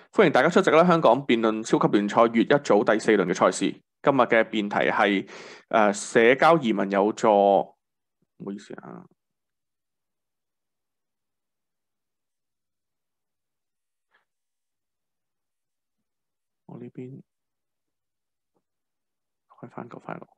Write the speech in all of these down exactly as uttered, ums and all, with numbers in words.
歡迎大家出席啦！香港辯論超級聯賽乙一組第四輪嘅賽事，今日嘅辯題係誒、呃、社交移民有助，唔好意思啊，我呢邊開翻個 file。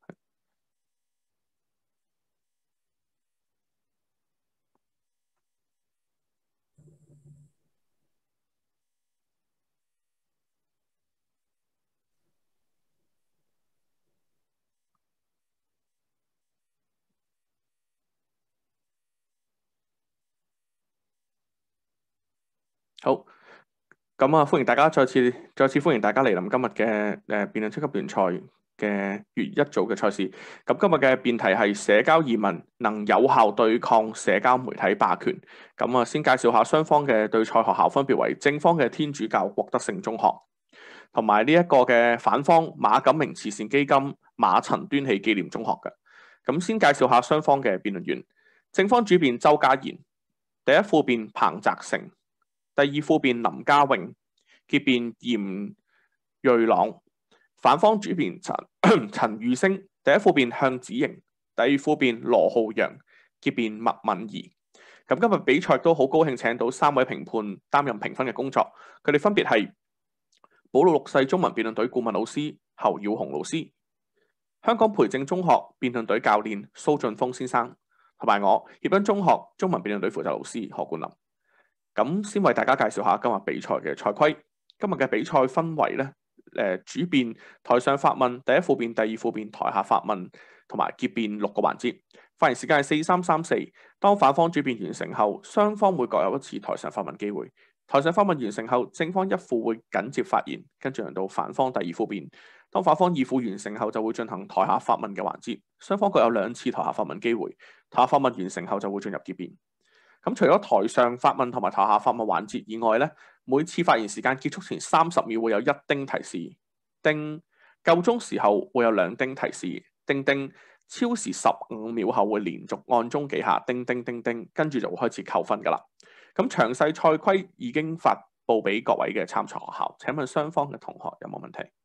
好，咁啊，歡迎大家再次再次歡迎大家嚟臨今日嘅誒辯論超級聯賽嘅乙一組嘅賽事。咁今日嘅辯題係社交移民能有效對抗社交媒體霸權。咁啊，先介紹下雙方嘅對賽學校，分別為正方嘅天主教國德聖中學，同埋呢一個嘅反方馬錦明慈善基金馬陳端喜紀念中學嘅。咁先介紹下雙方嘅辯論員。正方主辯周家賢，第一副辯彭澤成。第二副辯林家穎，結辯嚴瑞朗；反方主辯陳陳玉星，第一副辯向子瑩，第二副辯羅浩陽，結辯麥敏儀。咁今日比賽都好高興請到三位評判擔任評分嘅工作，佢哋分別係保祿六世中文辯論隊顧問老師侯耀雄老師，香港培正中學辯論隊教練蘇俊峰先生，同埋我協恩中學中文辯論隊負責老師何冠林。咁先為大家介紹下今日比賽嘅賽規。今日嘅比賽分為咧，誒、呃、主辯台上發問，第一副辯、第二副辯台下發問，同埋結辯六個環節。發言時間係四三三四。當反方主辯完成後，雙方會各有一次台上發問機會。台上發問完成後，正方一副會緊接發言，跟住輪到反方第二副辯。當反方二副完成後，就會進行台下發問嘅環節。雙方各有兩次台下發問機會。台下發問完成後，就會進入結辯。咁除咗台上發問同埋台下發問環節以外咧，每次發言時間結束前三十秒會有一叮提示，叮夠鐘時候會有兩叮提示，叮叮超時十五秒後會連續按鐘幾下，叮叮叮叮，跟住就會開始扣分噶啦。咁詳細賽規已經發布俾各位嘅參賽學校，請問雙方嘅同學有冇問題？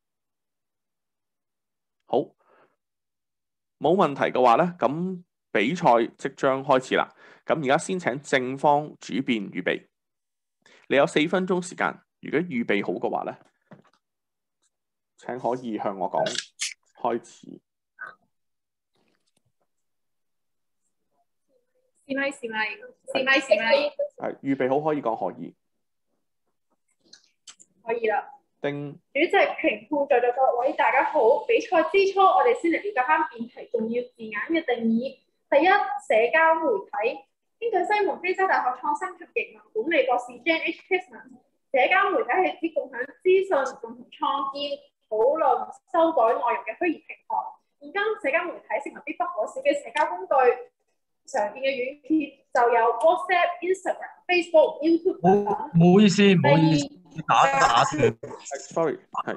好，冇問題嘅話咧，咁比賽即將開始啦。咁而家先請正方主辯預備，你有四分鐘時間。如果預備好嘅話咧，請可以向我講開始。 試咪試咪試咪試咪， 係預備好可以講可以。 可以啦。 叮。 主席、評判在座各位大家好。比賽之初，我哋先嚟了解翻辯題重要字眼嘅定義。第一，社交媒體。根據西門菲沙大學創新及營運管理博士 Jane H. Kisman， 社交媒體係指共享資訊、共同創建、討論、修改內容嘅虛擬平台。現今社交媒體成為必不可少嘅社交工具，常見嘅軟件就有 WhatsApp、Instagram、Facebook、YouTube 等等。 唔好意思，唔好意思，打打斷。 sorry， 係。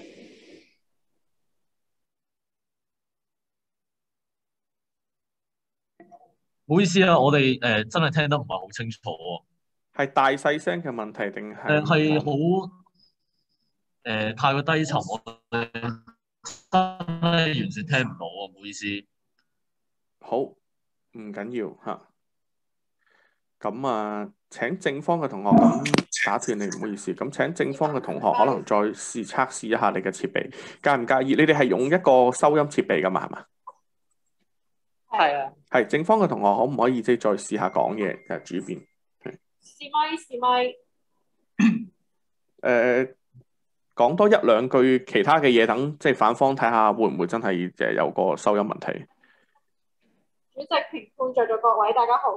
唔好意思啊，我哋誒、呃、真係聽得唔係好清楚喎。 係大細聲嘅問題定係？ 誒係好誒太過低沉，我哋真係完全聽唔到啊！唔好意思。 好，唔緊要嚇。咁啊，請正方嘅同學咁打斷你，唔好意思。咁請正方嘅同學可能再試測試一下你嘅設備，介唔介意？你哋係用一個收音設備㗎嘛？係嘛？ 係啊。 係正方嘅同學可唔可以即係再試下講嘢？就係主辯。 試咪試咪。 誒，講多一兩句其他嘅嘢，等即係反方睇下會唔會真係誒有個收音問題。 主席、評判在座各位大家好。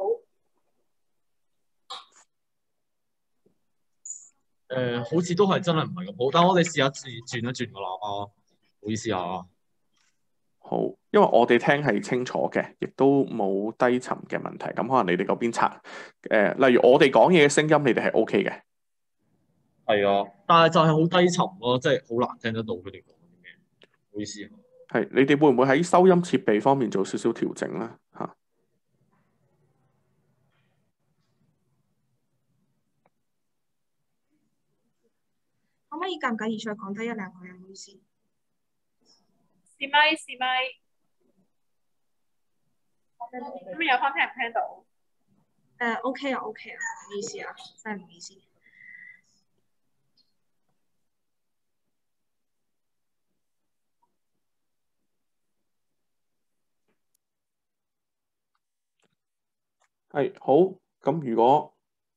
誒、呃、好似都係真係唔係咁好，但係我哋試下轉轉一轉個喇叭，唔好意思啊。 好，因為我哋聽係清楚嘅，亦都冇低沉嘅問題。咁可能你哋嗰邊查誒，例如我哋講嘢嘅聲音，你哋係 O K 嘅。 係啊，但係就係好低沉咯，即係好難聽得到佢哋講啲咩。唔好意思啊。 係，你哋會唔會喺收音設備方面做少少調整咧？嚇。 可以介唔介意再講多一兩句啊？唔好意思。 試咪試咪，咁有方聽唔聽到？ 誒、uh, OK 啊 OK 啊，唔好意思啊，真係唔好意思。 係好，咁如果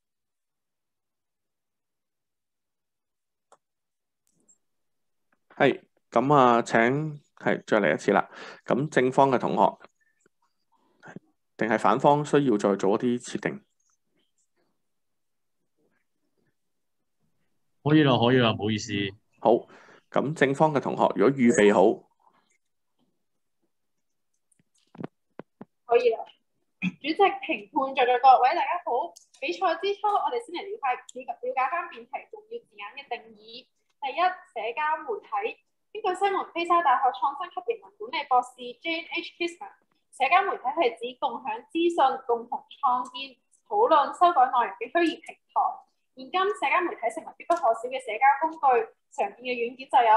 係咁啊，請係再嚟一次啦。咁正方嘅同學定係反方需要再做一啲設定？ 可以啦，可以啦，唔好意思。 好，咁正方嘅同學如果預備好， 可以啦。主席、評判、在座各位，大家好。比賽之初，我哋先嚟了解了了解翻辯題重要字眼嘅定義。第一，社交媒體。根據西門菲沙大學創新及營運管理博士 Jane H. Kisner， 社交媒體係指共享資訊、共同創建、討論、修改內容嘅虛擬平台。現今社交媒體成為必不可少嘅社交工具，常見嘅軟件就有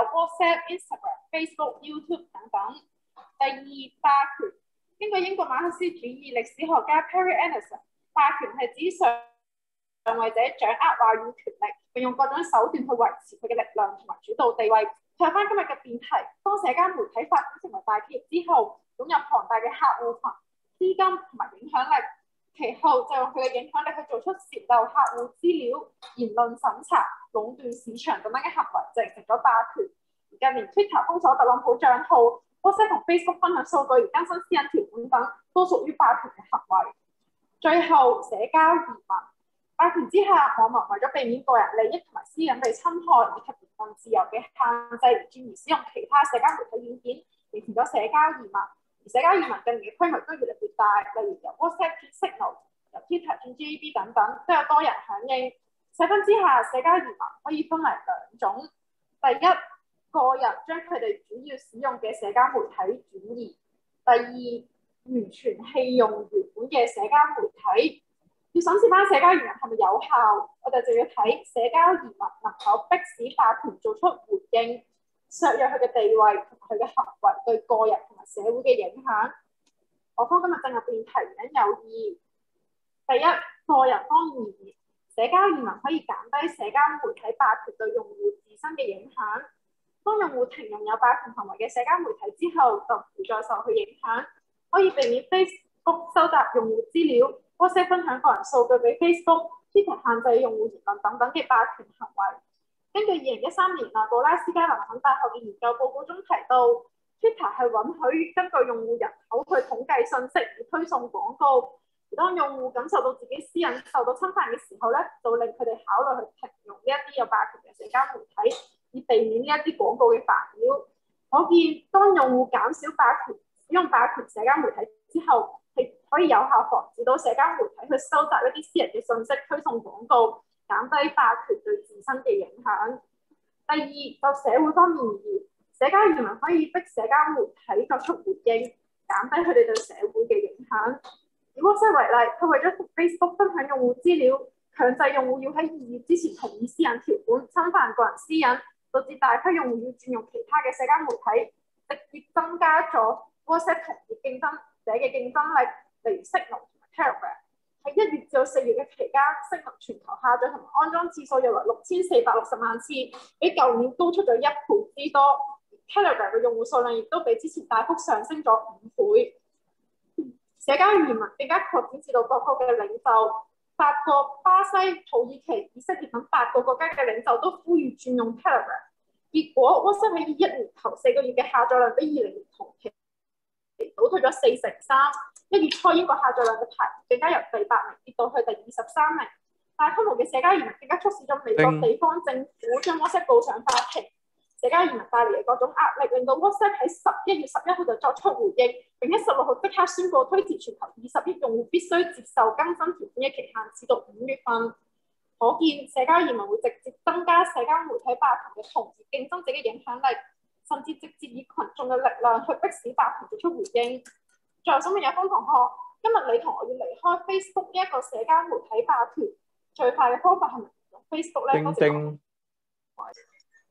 WhatsApp、Instagram、Facebook、YouTube 等等。第二，霸權。根據英國馬克思主義歷史學家 Perry Anderson， 霸權係指上位者掌握話語權力，並用各種手段去維持佢嘅力量同埋主導地位。睇翻今日嘅辯題，當社交媒體發展成為大企業之後，擁有龐大嘅客戶群、資金同埋影響力，其後就用佢嘅影響力去做出泄漏客戶資料、言論審查、壟斷市場等等嘅行為，就形成咗霸權。而近年 Twitter 封鎖特朗普帳號，WhatsApp 同 Facebook 分享數據而更新私隱條款等，都屬於霸權嘅行為。最後，社交移民。霸權之下，網民為咗避免個人利益同埋私隱被侵害，以及言論自由嘅限制，而轉而使用其他社交媒體軟件，形成咗社交移民。而社交移民近年嘅規模都越嚟越大，例如由 WhatsApp 轉 Signal、由 Twitter 轉 G A B 等等，都有多人響應。細分之下，社交移民可以分為兩種。第一，個人將佢哋主要使用嘅社交媒體轉移；第二，完全棄用原本嘅社交媒體。要審視翻社交移民係咪有效，我哋就要睇社交移民能否迫使霸權做出回應，削弱佢嘅地位同佢嘅行為對個人同埋社會嘅影響。我方今日進入辯題引有二：第一，個人方面而言，社交移民可以減低社交媒體霸權對用戶自身嘅影響。當用戶停用有霸權行為嘅社交媒體之後，就唔會再受佢影響，可以避免 Facebook 收集用戶資料、WhatsApp 分享個人數據俾 Facebook、Twitter 限制用戶言論等等嘅霸權行為。根據二零一三年內布拉斯加林肯大學嘅研究報告中提到 ，Twitter 係允許根據用戶人口去統計信息而推送廣告。而當用戶感受到自己私隱受到侵犯嘅時候咧，就會令佢哋考慮去停用呢一啲有霸權嘅社交媒體，以避免呢一啲廣告嘅煩擾。可見，當用戶減少霸權使用霸權社交媒體之後，係可以有效防止到社交媒體去收集一啲私人嘅信息，推送廣告，減低霸權對自身嘅影響。第二，就社會方面而言，社交移民可以逼社交媒體作出回應，減低佢哋對社會嘅影響。以 WhatsApp 為例，佢為咗同 Facebook 分享用戶資料，強制用戶要喺二月之前同意私隱條款，侵犯個人私隱，導致大批用戶要轉用其他嘅社交媒體，直接增加咗 WhatsApp 同業競爭者嘅競爭力，例如 Signal 同埋 Telegram。喺一月至到四月嘅期間 ，Signal 全球下載同埋安裝次數約為六千四百六十萬次，比舊年高出咗一倍之多。Telegram 嘅用戶數量亦都比之前大幅上升咗五倍。社交移民更加擴展至到各國嘅領袖，法國、巴西、土耳其、以色列等八個國家嘅領袖都呼籲轉用 Telegram。結果 WhatsApp 喺一年頭四個月嘅下載量比二零年同期倒退咗四成三。一月初英國下載量嘅排名更加由第八名跌到去第二十三名。大規模嘅社交移民更加促使咗美國地方政府將 WhatsApp 告上法庭。社交移民帶嚟嘅各種壓力，令到 WhatsApp 喺十一月十一號就作出回應，並喺十六號即刻宣布推遲全球二十億用戶必須接受更新條款嘅期限，至到五月份。可見社交移民會直接增加社交媒體霸權嘅同業競爭者嘅影響力，甚至直接以群眾嘅力量去迫使霸權做出回應。最後想問有風同學，今日你同我要離開 Facebook 呢一個社交媒體霸權，最快嘅方法係咪用 Facebook 咧？ 正正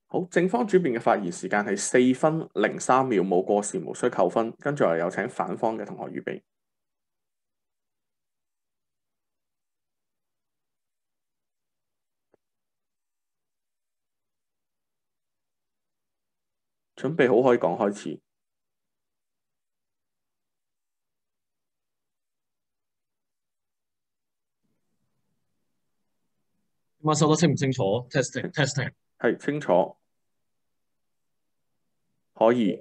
好，正方主辯嘅發言時間係四分零三秒，冇過時，無需扣分。跟住我哋有請反方嘅同學預備。準備好可以講開始。 點解收得清唔清楚 ？Testing testing 係清楚，可以。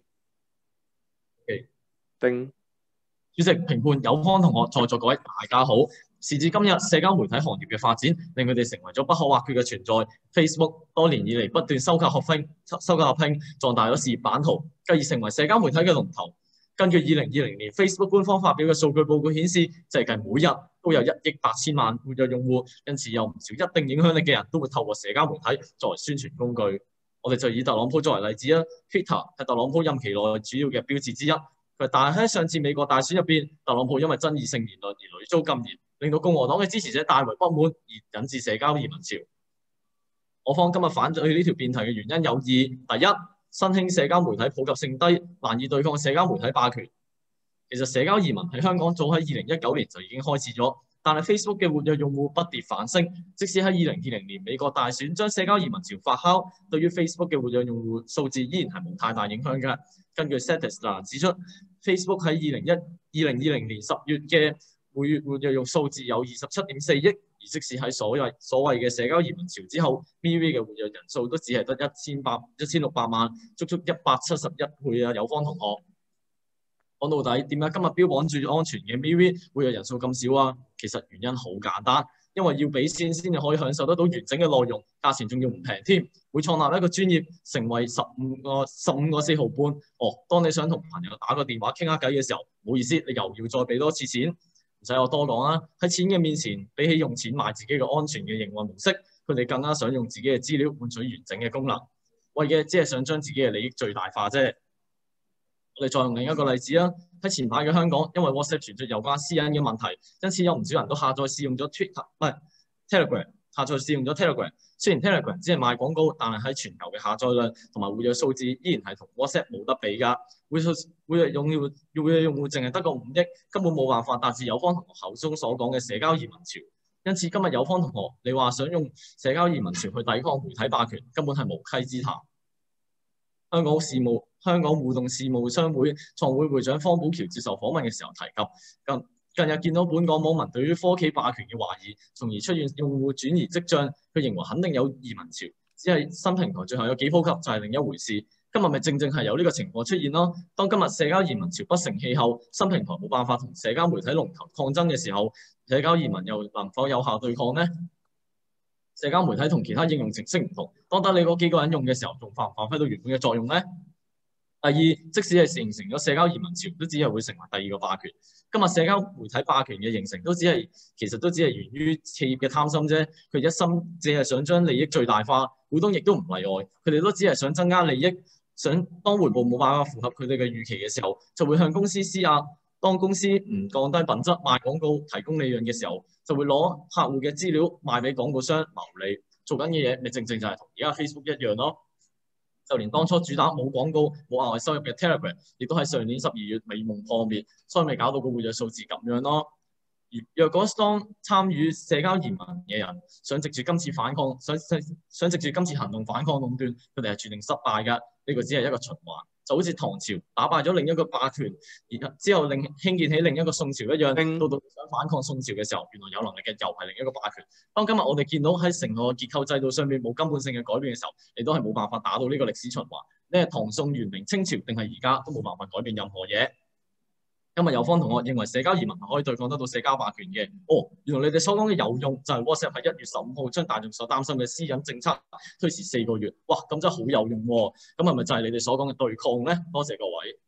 Okay. 丁主席評判有方同學在座各位大家好。時至今日，社交媒體行業嘅發展令佢哋成為咗不可或缺嘅存在。Facebook 多年以嚟不斷收購合併、收購合併，壯大咗事業版圖，繼而成為社交媒體嘅龍頭。根據二零二零年 Facebook 官方發表嘅數據報告顯示，即係每日都有一億八千萬活躍用戶，因此有唔少一定影響力嘅人都會透過社交媒體作為宣傳工具。我哋就以特朗普作為例子啦 ，Twitter 係特朗普任期內主要嘅標誌之一。但係喺上次美國大選入邊，特朗普因為爭議性言論而屢遭禁言，令到共和黨嘅支持者大為不滿，而引致社交移民潮。我方今日反對呢條辯題嘅原因有二：第一，新興社交媒體普及性低，難以對抗社交媒體霸權。其實社交移民喺香港早喺二零一九年就已經開始咗，但係 Facebook 嘅活躍用戶不跌反升，即使喺二零二零年美國大選將社交移民潮發酵，對於 Facebook 嘅活躍用戶數字依然係冇太大影響嘅。根據 Statista 指出 ，Facebook 喺二零一二零二零年十月嘅每月活躍用數字有二十七點四億，而即使喺所謂所謂嘅社交移民潮之後 ，M V 嘅活躍人數都只係得一千八一千六百萬，足足一百七十一倍啊！有方同學。講到底，點解今日標榜住安全嘅 M V 活躍人數咁少啊？其實原因好簡單，因為要俾錢先至可以享受得到完整嘅內容，價錢仲要唔平添。會創立一個專頁，成為十五個十五個四毫半。哦，當你想同朋友打個電話傾下偈嘅時候，唔好意思，你又要再俾多次錢。唔使我多講啦，喺錢嘅面前，比起用錢買自己嘅安全嘅營運模式，佢哋更加想用自己嘅資料換取完整嘅功能，為嘅只係想將自己嘅利益最大化啫。我哋再用另一個例子啦，喺前排嘅香港，因為 WhatsApp 傳出有關私隱嘅問題，因此有唔少人都下載試用咗 Twitter，唔係 Telegram， 下載試用咗 Telegram。雖然 Telegram 只係賣廣告，但係喺全球嘅下載量同埋活躍數字依然係同 WhatsApp 冇得比㗎。活躍活躍用戶活躍用戶淨係得個五億，根本冇辦法達至有方同學口中所講嘅社交移民潮。因此今日有方同學，你話想用社交移民潮去抵抗媒體霸權，根本係無稽之談。香港事務香港互動事務商會創會會長方寶橋接受訪問嘅時候提及，近近日見到本港網民對於科技霸權嘅懷疑，從而出現用戶轉移跡象。佢認為肯定有移民潮，只係新平台最後有幾普及就係另一回事。今日咪正正係有呢個情況出現咯。當今日社交移民潮不成氣候，新平台冇辦法同社交媒體龍頭抗爭嘅時候，社交移民又能否有效對抗呢？社交媒體同其他應用程式唔同，當得你嗰幾個人用嘅時候，仲發唔發揮到原本嘅作用呢？第二，即使係形成咗社交移民潮，都只係會成為第二個霸權。今日社交媒體霸權嘅形成，都只係其實都只係源於企業嘅貪心啫。佢一心只係想將利益最大化，股東亦都唔例外。佢哋都只係想增加利益，想當回報冇辦法符合佢哋嘅預期嘅時候，就會向公司施壓。當公司唔降低品質賣廣告提供利潤嘅時候，就會攞客戶嘅資料賣俾廣告商牟利。做緊嘅嘢咪正正就係同而家 Facebook 一樣咯。就連當初主打冇廣告冇額外收入嘅 Telegram， 亦都喺上年十二月美夢破滅，所以咪搞到個活躍數字咁樣咯。而若果當參與社交移民嘅人想藉住今次反抗，想想想藉住今次行動反抗壟斷，佢哋係注定失敗㗎。呢個只係一個循環。就好似唐朝打敗咗另一個霸權，而之後另興建起另一個宋朝一樣，到到想反抗宋朝嘅時候，原來有能力嘅又係另一個霸權。當今日我哋見到喺成個結構制度上面冇根本性嘅改變嘅時候，你都係冇辦法打到呢個歷史循環。你係唐宋元明清朝定係而家都冇辦法改變任何嘢。今日有方同學認為社交移民係可以對抗得到社交霸權嘅。哦，原來你哋所講嘅有用就係 WhatsApp 喺一月十五號將大眾所擔心嘅私隱政策推遲四個月。哇，咁真係好有用喎！咁係咪就係你哋所講嘅對抗呢？多謝各位。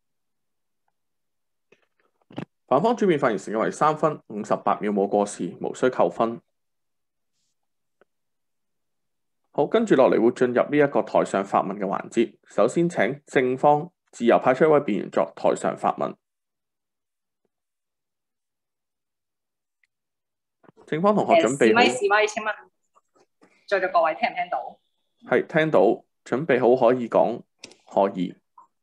反方主辯發言時間為三分五十八秒，冇過時，無需扣分。好，跟住落嚟會進入呢一個台上發問嘅環節。首先請正方自由派出一位辯員作台上發問。正方同學準備好。 示威示威，請問在座各位聽唔聽到？ 係聽到， 準備好可以講，可以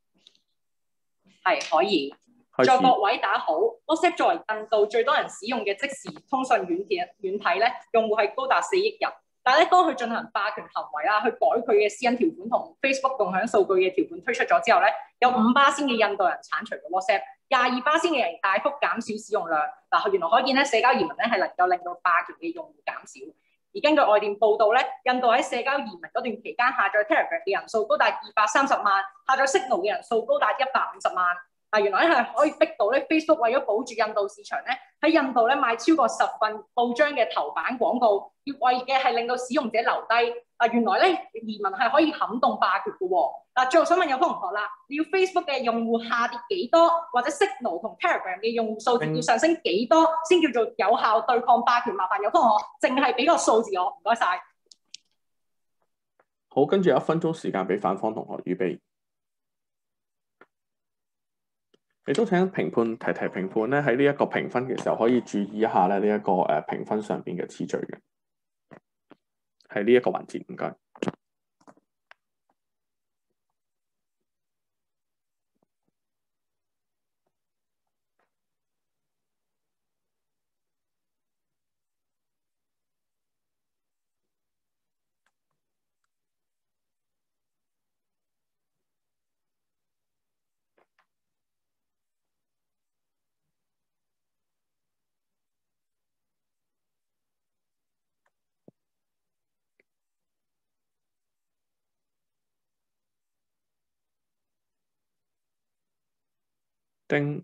係可以。 開在各始。 位打好，WhatsApp 作為印度最多人使用嘅即時通訊軟件軟體咧，用戶係高達四億人。但係咧，當佢進行霸權行為啦，去改佢嘅私隱條款同 Facebook 共享數據嘅條款推出咗之後咧，有五巴仙嘅印度人剷除咗 WhatsApp，廿二巴仙嘅人大幅減少使用量。嗱，原來可見咧，社交移民咧係能夠令到霸權嘅用戶減少。而根據外電報道咧，印度喺社交移民嗰段期間下載 Telegram 嘅人數高達二百三十萬，下載 Signal 嘅人數高達一百五十萬。嗱，原來咧係可以逼到咧 Facebook 為咗保住印度市場咧，喺印度咧賣超過十份報章嘅頭版廣告，要為嘅係令到使用者留低。啊，原來咧移民係可以撼動霸權嘅喎。嗱，最後想問有方同學啦，你要 Facebook 嘅用戶下跌幾多，或者 Signal 同 Telegram 嘅用戶數字要上升幾多，先叫做有效對抗霸權？麻煩有方同學淨係俾個數字我，唔該晒。 好，跟住有一分鐘時間俾反方同學預備。亦都請評判提提評判咧，喺呢一個評分嘅時候，可以注意一下咧呢一個誒評分上邊嘅次序嘅，喺呢一個環節，唔該。叮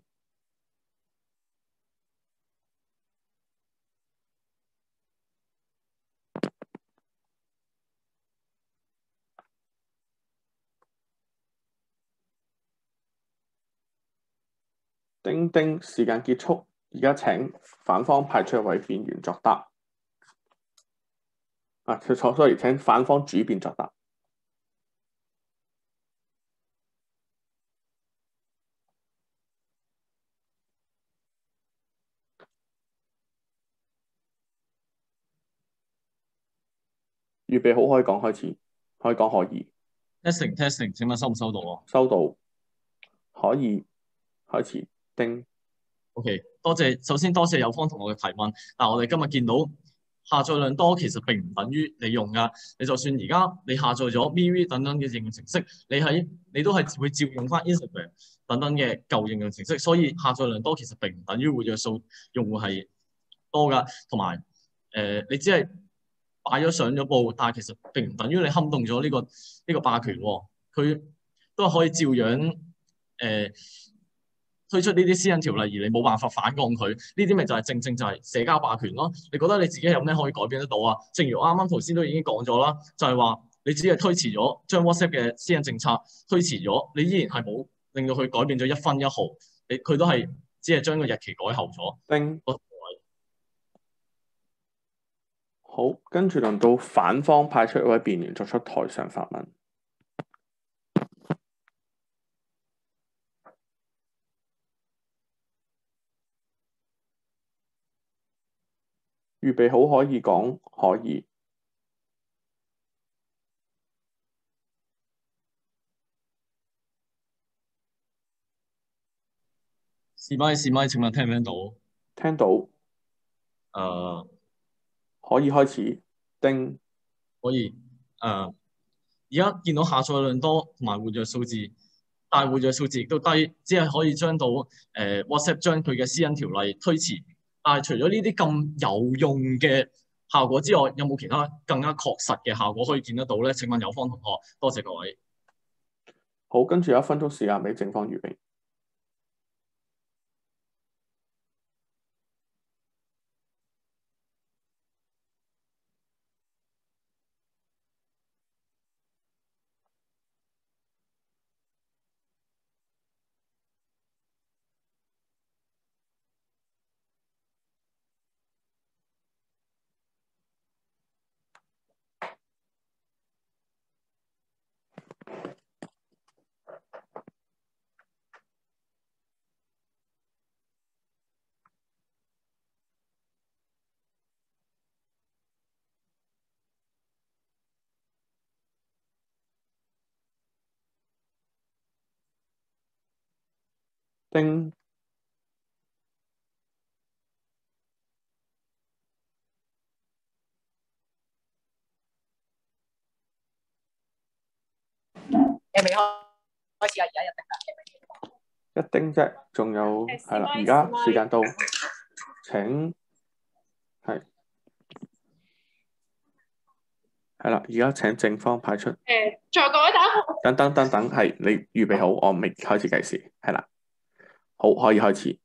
叮叮，時間結束。而家請反方派出一位辯員作答。啊，錯錯，sorry，請反方主辯作答。預備好可以講開始，可以講可以。 testing testing，請問收唔收到啊？ 收到，可以開始。叮。 OK，多謝。首先多謝有方同學嘅提問。但係我哋今日見到下載量多，其實並唔等於你用㗎。你就算而家你下載咗 V V 等等嘅應用程式，你喺你都係會照用翻 Instagram 等等嘅舊應用程式。所以下載量多其實並唔等於活躍數用戶係多㗎。同埋誒，你只係擺咗上咗報，但係其實並唔等於你撼動咗呢個呢個霸權喎。佢都係可以照樣誒。呃推出呢啲私隱條例，而你冇辦法反抗佢，呢啲咪就係正正就係社交霸權咯。你覺得你自己有咩可以改變得到啊？正如我啱啱頭先都已經講咗啦，就係話你只係推遲咗將 WhatsApp 嘅私隱政策推遲咗，你依然係冇令到佢改變咗一分一毫，你佢都係只係將個日期改後咗。 叮。好，跟住輪到反方派出一位辯員作出台上發問。預備好可以講，可以。 試咪試咪，請問聽唔聽到？ 聽到。誒、 呃， 可以開始。叮。 可以。誒、呃，而家見到下載量多同埋活躍數字，但係活躍數字亦都低，只係可以將到誒、呃、WhatsApp 將佢嘅私隱條例推遲。但係除咗呢啲咁有用嘅效果之外，有冇其他更加確實嘅效果可以見得到咧？請問有方同學，多謝各位。 好，跟住有一分鐘時間俾正方預備。 叮。 誒未開開始啦，而家一定啦。 一丁啫，仲有誒係啦， 試咪而家試咪時間到，請係係啦，而家請正方派出。 誒，在各位大家好， 等等等等，係你預備好，我未開始計時，係啦，好，可以開始。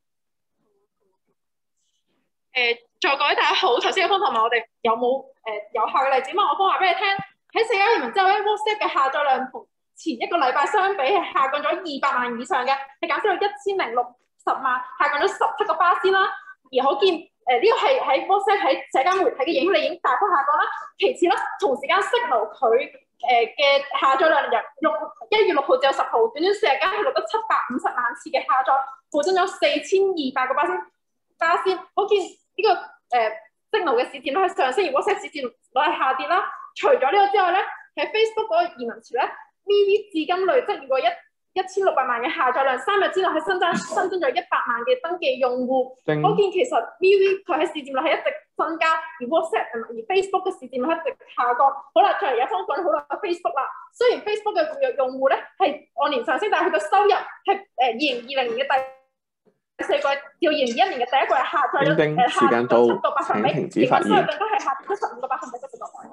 誒，在各位大家好，頭先有方同埋我哋有冇誒有效嘅例子嘛？我方話俾你聽，喺社交移民之後咧 ，WhatsApp 嘅下載量同前一個禮拜相比係下降咗二百萬以上嘅，係減少到一千零六十萬，下降咗十七個巴仙啦。而可見誒呢個係喺 WhatsApp 喺社交媒體嘅影響力已經大幅下降啦。其次啦，同時間 Signal 佢誒嘅下載量由六一月六號至到十號，短短四日間係錄得七百五十萬次嘅下載，暴增咗四千二百個巴仙巴仙。可見呢、這個誒 Signal 嘅市佔率係上升，而 WhatsApp 市佔率係下跌啦。除咗呢個之外咧，喺 Facebook 嗰個移民潮咧 ，M V 至今累積如果一一千六百萬嘅下載量，三日之內係新增新增咗一百萬嘅登記用戶。可見其實 M V 佢喺市佔率係一直增加，而 WhatsApp 而 Facebook 嘅市佔率一直下降。好啦，再嚟有方講好啦 ，Facebook 啦，雖然 Facebook 嘅活躍用戶咧係按年上升，但係佢嘅收入係誒二零二零年嘅第四季至二零二一年嘅第一季係下載咗誒下跌咗七個百分比，平均收入更加係下跌咗十五個百分比，不過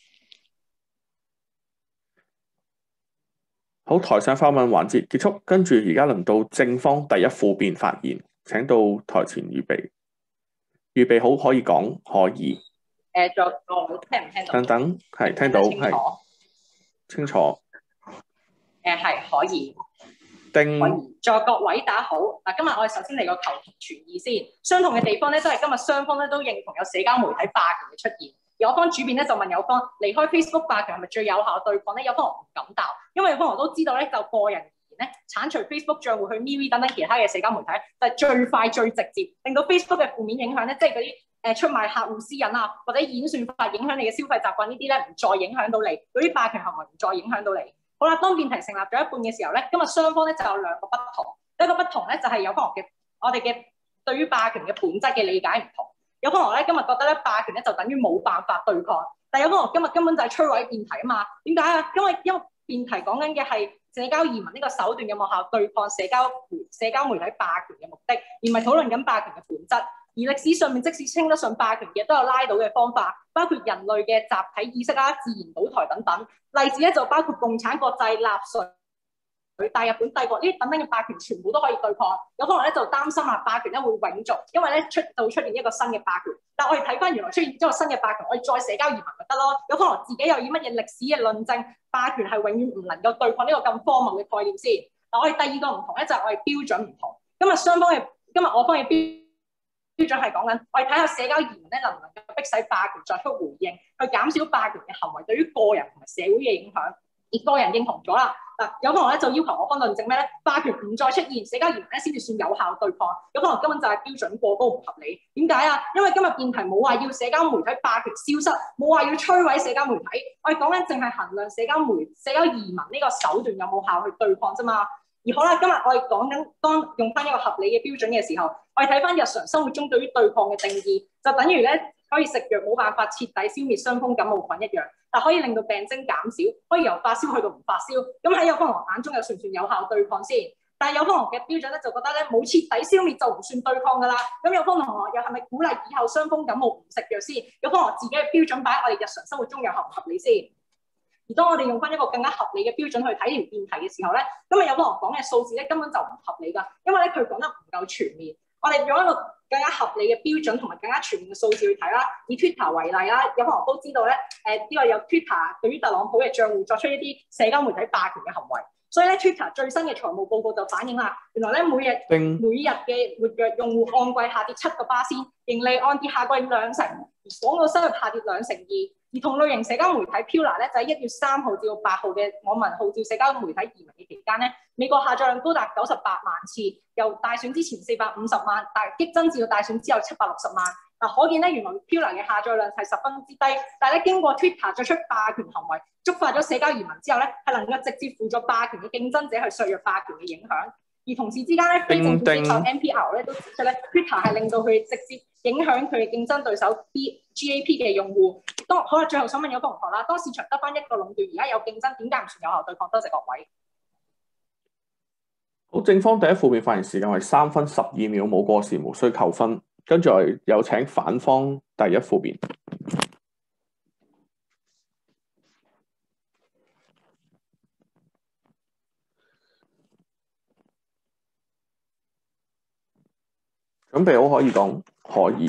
好，台上發問環節結束，跟住而家輪到正方第一副辯發言，請到台前預備，預備好可以講，可以。 誒，再我聽唔聽到？ 等等，係聽到，係清楚。 誒係可以。 叮。 可以。在各位打好。嗱，今日我哋首先嚟個求同存異先，相同嘅地方咧，都係今日雙方咧都認同有社交媒體霸權嘅出現。有方主辯咧就問有方離開 Facebook 霸權係咪最有效對抗咧？有方我唔敢答，因為有方我都知道咧，就個人而言咧，剷除 Facebook 賬戶去 M V 等等其他嘅社交媒體，就係、是、最快最直接，令到 Facebook 嘅負面影響咧，即係嗰啲誒出賣客戶私隱啊，或者演算法影響你嘅消費習慣呢啲咧，唔再影響到你，嗰啲霸權行為唔再影響到你。好啦，當辯題成立咗一半嘅時候咧，今日雙方咧就有兩個不同，一個不同咧就係、是、有方嘅我哋嘅對於霸權嘅本質嘅理解唔同。有方學咧今日覺得咧霸權咧就等於冇辦法對抗，但有方學今日根本就係摧毀辯題啊嘛？點解啊？因為因為辯題講緊嘅係社交移民呢個手段有冇效對抗社交媒社交媒體霸權嘅目的，而唔係討論緊霸權嘅本質。而歷史上面即使稱得上霸權嘅都有拉倒嘅方法，包括人類嘅集體意識啦、自然倒台等等。例子咧就包括共產國際、納粹、大日本帝國呢啲等等嘅霸權全部都可以對抗。有可能咧就擔心啊，霸權咧會永續，因為咧出到出現一個新嘅霸權。但我哋睇翻原來出現一個新嘅霸權，我哋再社交移民咪得咯。有可能自己又以乜嘢歷史嘅論證，霸權係永遠唔能夠對抗呢個咁荒謬嘅概念先。嗱，我哋第二個唔同咧就係我哋標準唔同。今日雙方嘅今日我方嘅標標準係講緊，我哋睇下社交移民咧能唔能夠迫使霸權作出回應，去減少霸權嘅行為對於個人同埋社會嘅影響。而個人認同咗啦，嗱，有可能咧就要求我方論證咩咧？霸權唔再出現，社交移民咧先至算有效對抗。有可能根本就係標準過高唔合理。點解啊？因為今日辯題冇話要社交媒體霸權消失，冇話要摧毀社交媒體。我哋講緊淨係衡量社交媒社交移民呢個手段有冇效去對抗啫嘛。而好啦，今日我哋講緊當用翻一個合理嘅標準嘅時候，我哋睇翻日常生活中對於對抗嘅定義，就等於咧可以食藥冇辦法徹底消滅傷風感冒菌一樣。但可以令到病徵減少，可以由發燒去到唔發燒。咁喺有方學眼中又算唔算有效對抗先？但係有方學嘅標準咧就覺得咧冇徹底消滅就唔算對抗㗎啦。咁有方同學又係咪鼓勵以後傷風感冒唔食藥先？有方學自己嘅標準擺喺我哋日常生活中又合唔合理先？而當我哋用翻一個更加合理嘅標準去睇條辯題嘅時候咧，今日有方學講嘅數字咧根本就唔合理㗎，因為咧佢講得唔夠全面。我哋用一個更加合理嘅標準同埋更加全面嘅數字去睇啦。以 Twitter 為例啦，有可能都知道咧，誒、呃、呢、這個有 Twitter 對於特朗普嘅賬戶作出一啲社交媒體霸權嘅行為，所以咧 Twitter 最新嘅財務報告就反映啦，原來咧每日叮每日嘅活躍用戶按季下跌七個巴仙，盈利按跌下降兩成，而廣告收入下跌兩成二。而同類型社交媒體 Pula 咧，就喺一月三號至到八號嘅網民號召社交媒體移民嘅期間咧，美國下載量高達九十八萬次，由大選之前四百五十萬，但激增至到大選之後七百六十萬。嗱，可見咧原來 Pula 嘅下載量係十分之低，但係咧經過 Twitter 作出霸權行為，觸發咗社交移民之後咧，係能夠直接輔助霸權嘅競爭者去削弱霸權嘅影響。 而同事之間咧，非政府機構 N P R 咧都指出咧 ，Twitter 係令到佢直接影響佢嘅競爭對手 B G A P 嘅用戶。當好啦，最後想問有個同學啦，當市場得翻一個壟斷，而家有競爭，點解唔算有效對抗？多謝各位。 好，正方第一負面發言時間係三分十二秒，冇過時，無需扣分。跟住有請反方第一負面。準備好可以講，可以。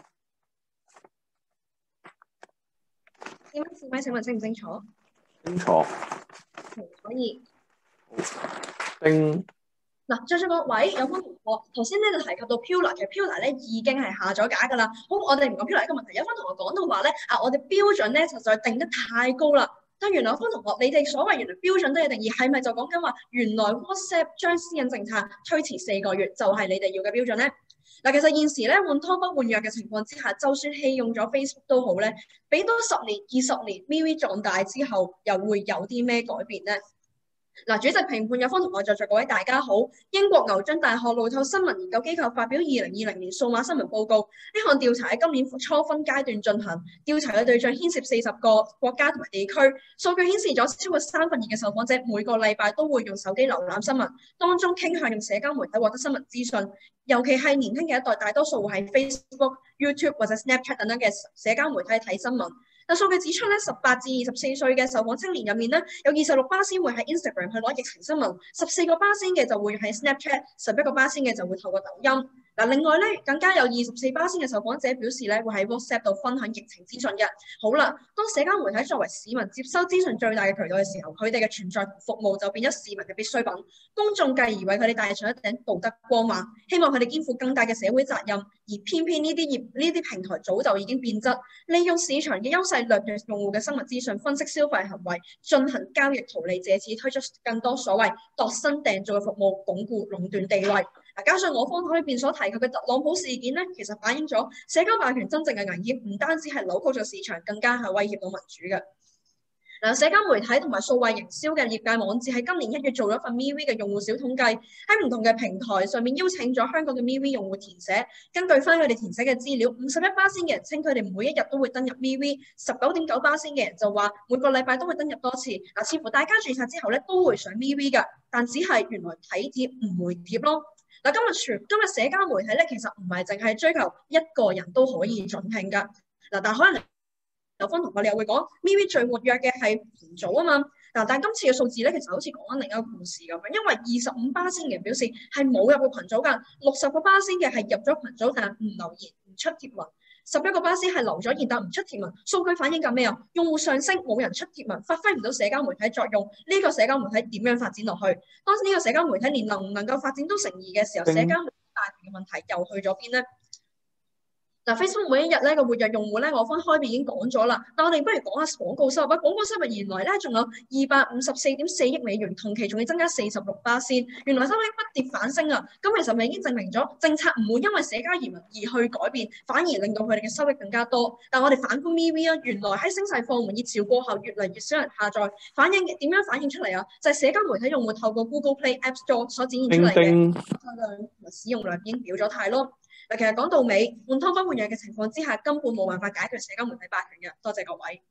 點樣試咪？請問清唔清楚？ 清楚。 可以。 丁。 嗱，在座各位有方同學頭先咧就提及到 Pula， 其實 Pula 咧已經係下咗架㗎啦。好，我哋唔講 Pula 呢個問題。有方同學講到話咧，啊，我哋標準咧實在定得太高啦。但原來有方同學，你哋所謂原來標準都有定義，係咪就講緊話原來 WhatsApp 將私隱政策推遲四個月就係你哋要嘅標準咧？嗱，其實現時咧換湯不換藥嘅情況之下，就算棄用咗 Facebook 都好咧，俾多十年、二十年 M V 壯大之後，又會有啲咩改變咧？嗱，主席評判有方同學在座各位大家好。英國牛津大學路透新聞研究機構發表二零二零年數碼新聞報告，呢項調查喺今年初分階段進行，調查嘅對象牽涉四十個國家同埋地區，數據顯示咗超過三分二嘅受訪者每個禮拜都會用手機瀏覽新聞，當中傾向用社交媒體獲得新聞資訊，尤其係年輕嘅一代，大多數會喺 Facebook、YouTube 或者 Snapchat 等等嘅社交媒體睇新聞。但數據指出咧，十八至二十四歲嘅受訪青年入面咧，有二十六巴仙會喺 Instagram 去攞疫情新聞，十四個巴仙嘅就會喺 Snapchat， 十一個巴仙嘅就會透過抖音。嗱，另外咧，更加有二十四巴仙嘅受訪者表示咧，會喺 WhatsApp 度分享疫情資訊嘅。好啦，當社交媒體作為市民接收資訊最大嘅渠道嘅時候，佢哋嘅存在同服務就變咗市民嘅必需品。公眾繼而為佢哋帶上一頂道德光環，希望佢哋肩負更大嘅社會責任。而偏偏呢啲業呢啲平台早就已經變質，利用市場嘅優勢掠奪用戶嘅生物資訊，分析消費行為，進行交易圖利，借此推出更多所謂度身訂造嘅服務，鞏固壟斷地位。加上我方呢邊所提及嘅特朗普事件咧，其實反映咗社交霸權真正嘅危險，唔單止係扭曲咗市場，更加係威脅到民主嘅。嗱，社交媒體同埋數位營銷嘅業界網誌喺今年一月做咗份 M V 嘅用戶小統計，喺唔同嘅平台上面邀請咗香港嘅 M V 用戶填寫，根據翻佢哋填寫嘅資料，五十一巴仙嘅人稱佢哋每一日都會登入 M V， 十九點九巴仙嘅人就話每個禮拜都會登入多次。嗱，似乎大家註冊之後咧都會上 M V 㗎，但只係原來睇貼唔回貼咯。嗱，今日全今日社交媒體咧，其實唔係淨係追求一個人都可以準聘㗎。嗱，但係可能有方同學你又會講 M V 最活躍嘅係群組啊嘛。嗱，但係今次嘅數字咧，其實好似講緊另一個故事咁樣，因為二十五巴仙嘅人表示係冇入過群組㗎，六十個巴仙嘅係入咗群組但係唔留言唔出貼文，十一個巴仙係留咗言但唔出貼文。數據反映緊咩啊？用戶上升，冇人出貼文，發揮唔到社交媒體作用。呢、這個社交媒體點樣發展落去？當呢個社交媒體連能唔能夠發展都成疑嘅時候，社交媒體大權嘅問題又去咗邊咧？嗱 ，Facebook 每一日咧個活躍用戶咧，我方開面已經講咗啦。但我哋不如講下廣告收入啊！廣告收入原來咧仲有二百五十四點四億美元，同期仲要增加四十六巴仙。原來收益不跌反升啊！咁其實咪已經證明咗政策唔會因為社交移民而去改變，反而令到佢哋嘅收益更加多。但我哋反觀 M V 啊，原來喺聲勢放緩熱潮過後，越嚟越少人下載，反映點樣反映出嚟啊？就係、是、社交媒體用戶透過 Google Play App Store 所展現出嚟嘅流量同埋使用量已經表咗態咯。嗱，其實講到尾，換湯不換藥嘅情況之下，根本冇辦法解決社交媒體霸權嘅。多謝各位。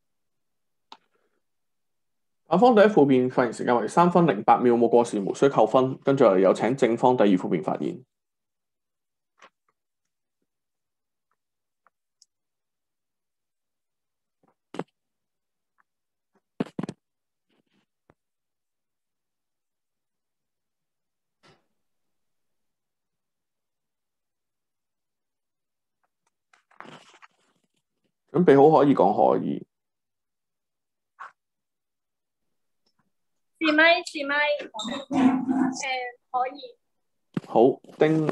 反方第一負面發言時間為三分零八秒，冇過時，無需扣分。跟住有請正方第二負面發言。準備好可以講可以。 試咪試咪，誒可以。 好，丁。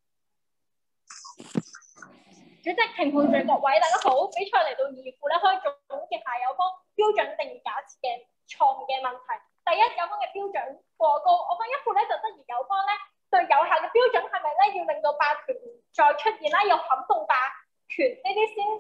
主席評判嘅各位大家好，比賽嚟到二負咧，可以總結下有方標準定義假設嘅錯誤嘅問題。第一，有方嘅標準過高，我方一負咧就質疑有方咧對有效嘅標準係咪咧要令到霸權唔再出現啦，要撼動霸權呢啲先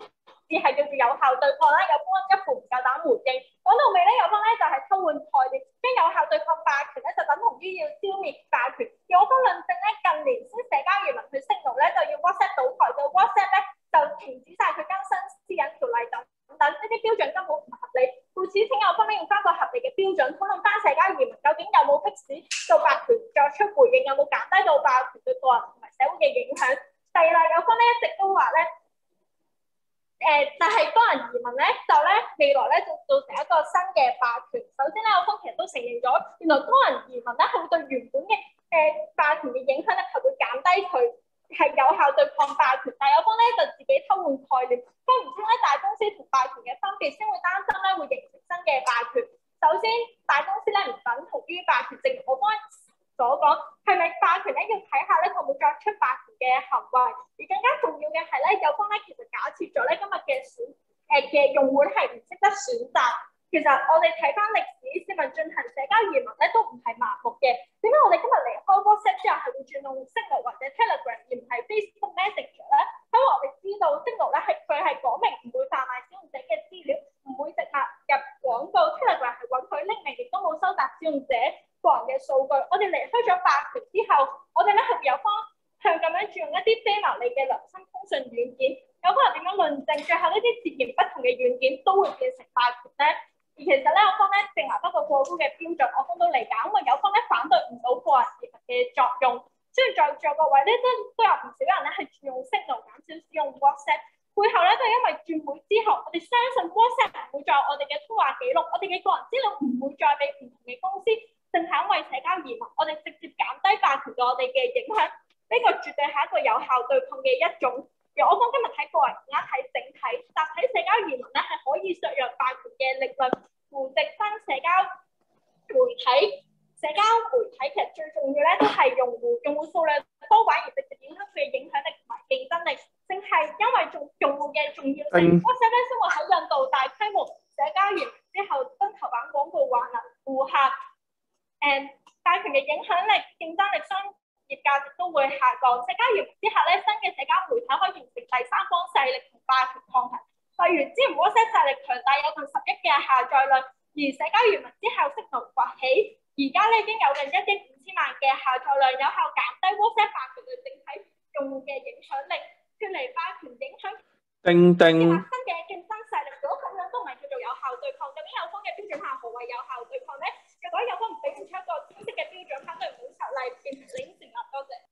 字係叫做有效對抗啦，有方一副唔夠膽回應。講到尾咧，有方咧就係偷換概念，將有效對抗霸權咧就等同於要消滅霸權。而我方論證咧，近年先社交移民去 Signal 咧就要 WhatsApp 倒台，到 WhatsApp 咧就停止晒佢更新私隱條例等等，呢啲標準根本唔合理。故此，請有方咧用翻個合理嘅標準，討論翻社交移民究竟有冇迫使到霸權作出回應，有冇減低到霸權對個人同埋社會嘅影響。第二啦，有方咧一直都話咧。誒、呃、就係、是、多人移民咧，就咧未來咧就造成一個新嘅霸權。首先咧，我方其實都承認咗，原來多人移民咧係會對原本嘅誒、呃、霸權嘅影響咧係會減低佢係有效對抗霸權。但係有方咧就自己偷換概念，分唔清咧大公司同霸權嘅分別，先會擔心咧會形成新嘅霸權。首先，大公司咧唔等同於霸權，正如我方所講，係咪霸權咧要睇下咧佢會作出霸權嘅行為，而更加重要嘅係咧，有方咧其實假設咗咧今日嘅選誒嘅用戶咧係唔識得選擇。其實我哋睇翻歷史，市民進行社交移民咧都唔係盲目嘅。點解我哋今日離開 WhatsApp 之後係會轉用 Signal 或者 Telegram 而唔係 Facebook Messenger 咧？因為我哋知道 Signal 咧係佢係講明唔會販賣使用者嘅資料，唔會植入廣告。Telegram 係允許匿名，亦都冇收集使用者個人嘅數據。我哋離開咗霸權之後，我哋咧係會有方向咁樣轉用一啲非牟利嘅良心通訊軟件。有方人點樣論證？最後呢啲截然不同嘅軟件都會變成霸權咧？而其實咧，我方咧定立不過過高嘅標準，我方都理解，因為有方咧反對唔到個人移民嘅作用。雖然在座各位咧都都有唔少人咧係轉用 Signal，減少使用 WhatsApp， 背後咧都係因為轉會之後，我哋相信 WhatsApp 唔會再有我哋嘅通話記錄，我哋嘅個人資料唔會再俾唔同嘅公司，淨係因為社交移民，我哋直接減低霸權對我哋嘅影響。呢、這個絕對係一個有效對抗嘅一種。而我方今日睇個人，而家睇整體，集體社交移民咧係可以削弱霸權嘅力量。扶植新社交媒體，社交媒體其實最重要咧都係用戶，用戶數量多寡而直接影響佢嘅影響力同埋競爭力。正係因為重用戶嘅重要性 ，WhatsApp 咧生活喺印度大規模社交移民之後，燈頭版廣告還能顧客，誒霸權嘅影響力、競爭力、商業價值都會下降。社交移民之下咧，新嘅社交媒體可以形成第三方勢力同霸權抗衡。例如之前 WhatsApp 勢力強大，有近十億嘅下載量，而社交移民之後 Signal 崛起，而家咧已經有近一億五千萬嘅下載量，有效減低 WhatsApp 霸權對整體用戶嘅影響力，脫離霸權影響。 叮叮。 新嘅競爭勢力，如果咁樣都唔係叫做有效對抗，究竟有方嘅標準下何謂有效對抗咧？如果有方唔俾唔出一個清晰嘅標準，反對唔好實例，變成領成立。多謝。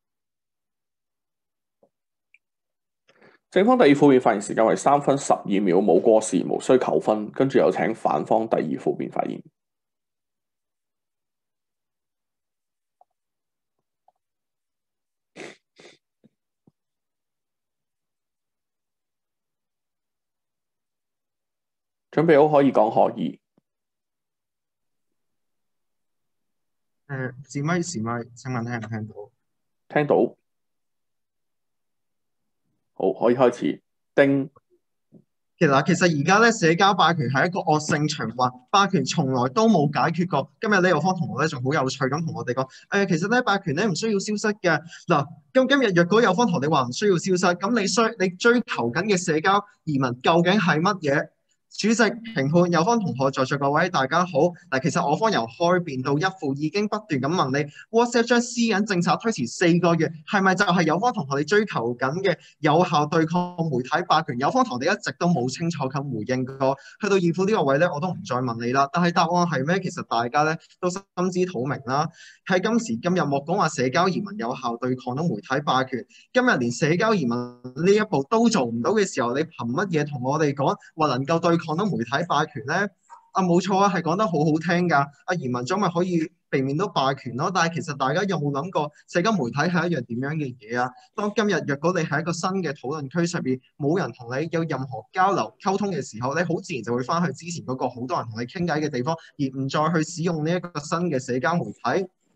正方第二負面發言時間為三分十二秒，冇過時，無需扣分。跟住有請反方第二負面發言。準備好可以講可以。 誒，試咪試咪，請問聽唔聽到？ 聽到。好，可以開始。叮。 其實其實而家咧，社交霸權係一個惡性循環，霸權從來都冇解決過。今日呢有方同學咧仲好有趣咁同我哋講，誒、呃、其實咧霸權咧唔需要消失嘅。嗱，今今日若果有方同你話唔需要消失，咁你需你追求緊嘅社交移民究竟係乜嘢？主席、評判、有方同學在座各位大家好。嗱，其實我方由開辯到一副已經不斷咁問你 WhatsApp 將私隱政策推遲四個月，係咪就係有方同學你追求緊嘅有效對抗媒體霸權？有方同學你一直都冇清楚咁回應過。去到二副呢個位咧，我都唔再問你啦。但係答案係咩？其實大家咧都心知肚明啦。喺今時今日莫講話社交移民有效對抗到媒體霸權，今日連社交移民呢一步都做唔到嘅時候，你憑乜嘢同我哋講話能夠對抗到媒體霸權咧？啊，冇錯啊，係講得好好聽㗎。啊，移民咗咪可以避免到霸權咯？但係其實大家有冇諗過社交媒體係一樣點樣嘅嘢啊？當今日若果你喺一個新嘅討論區上邊冇人同你有任何交流溝通嘅時候，你好自然就會翻去之前嗰個好多人同你傾偈嘅地方，而唔再去使用呢一個新嘅社交媒體。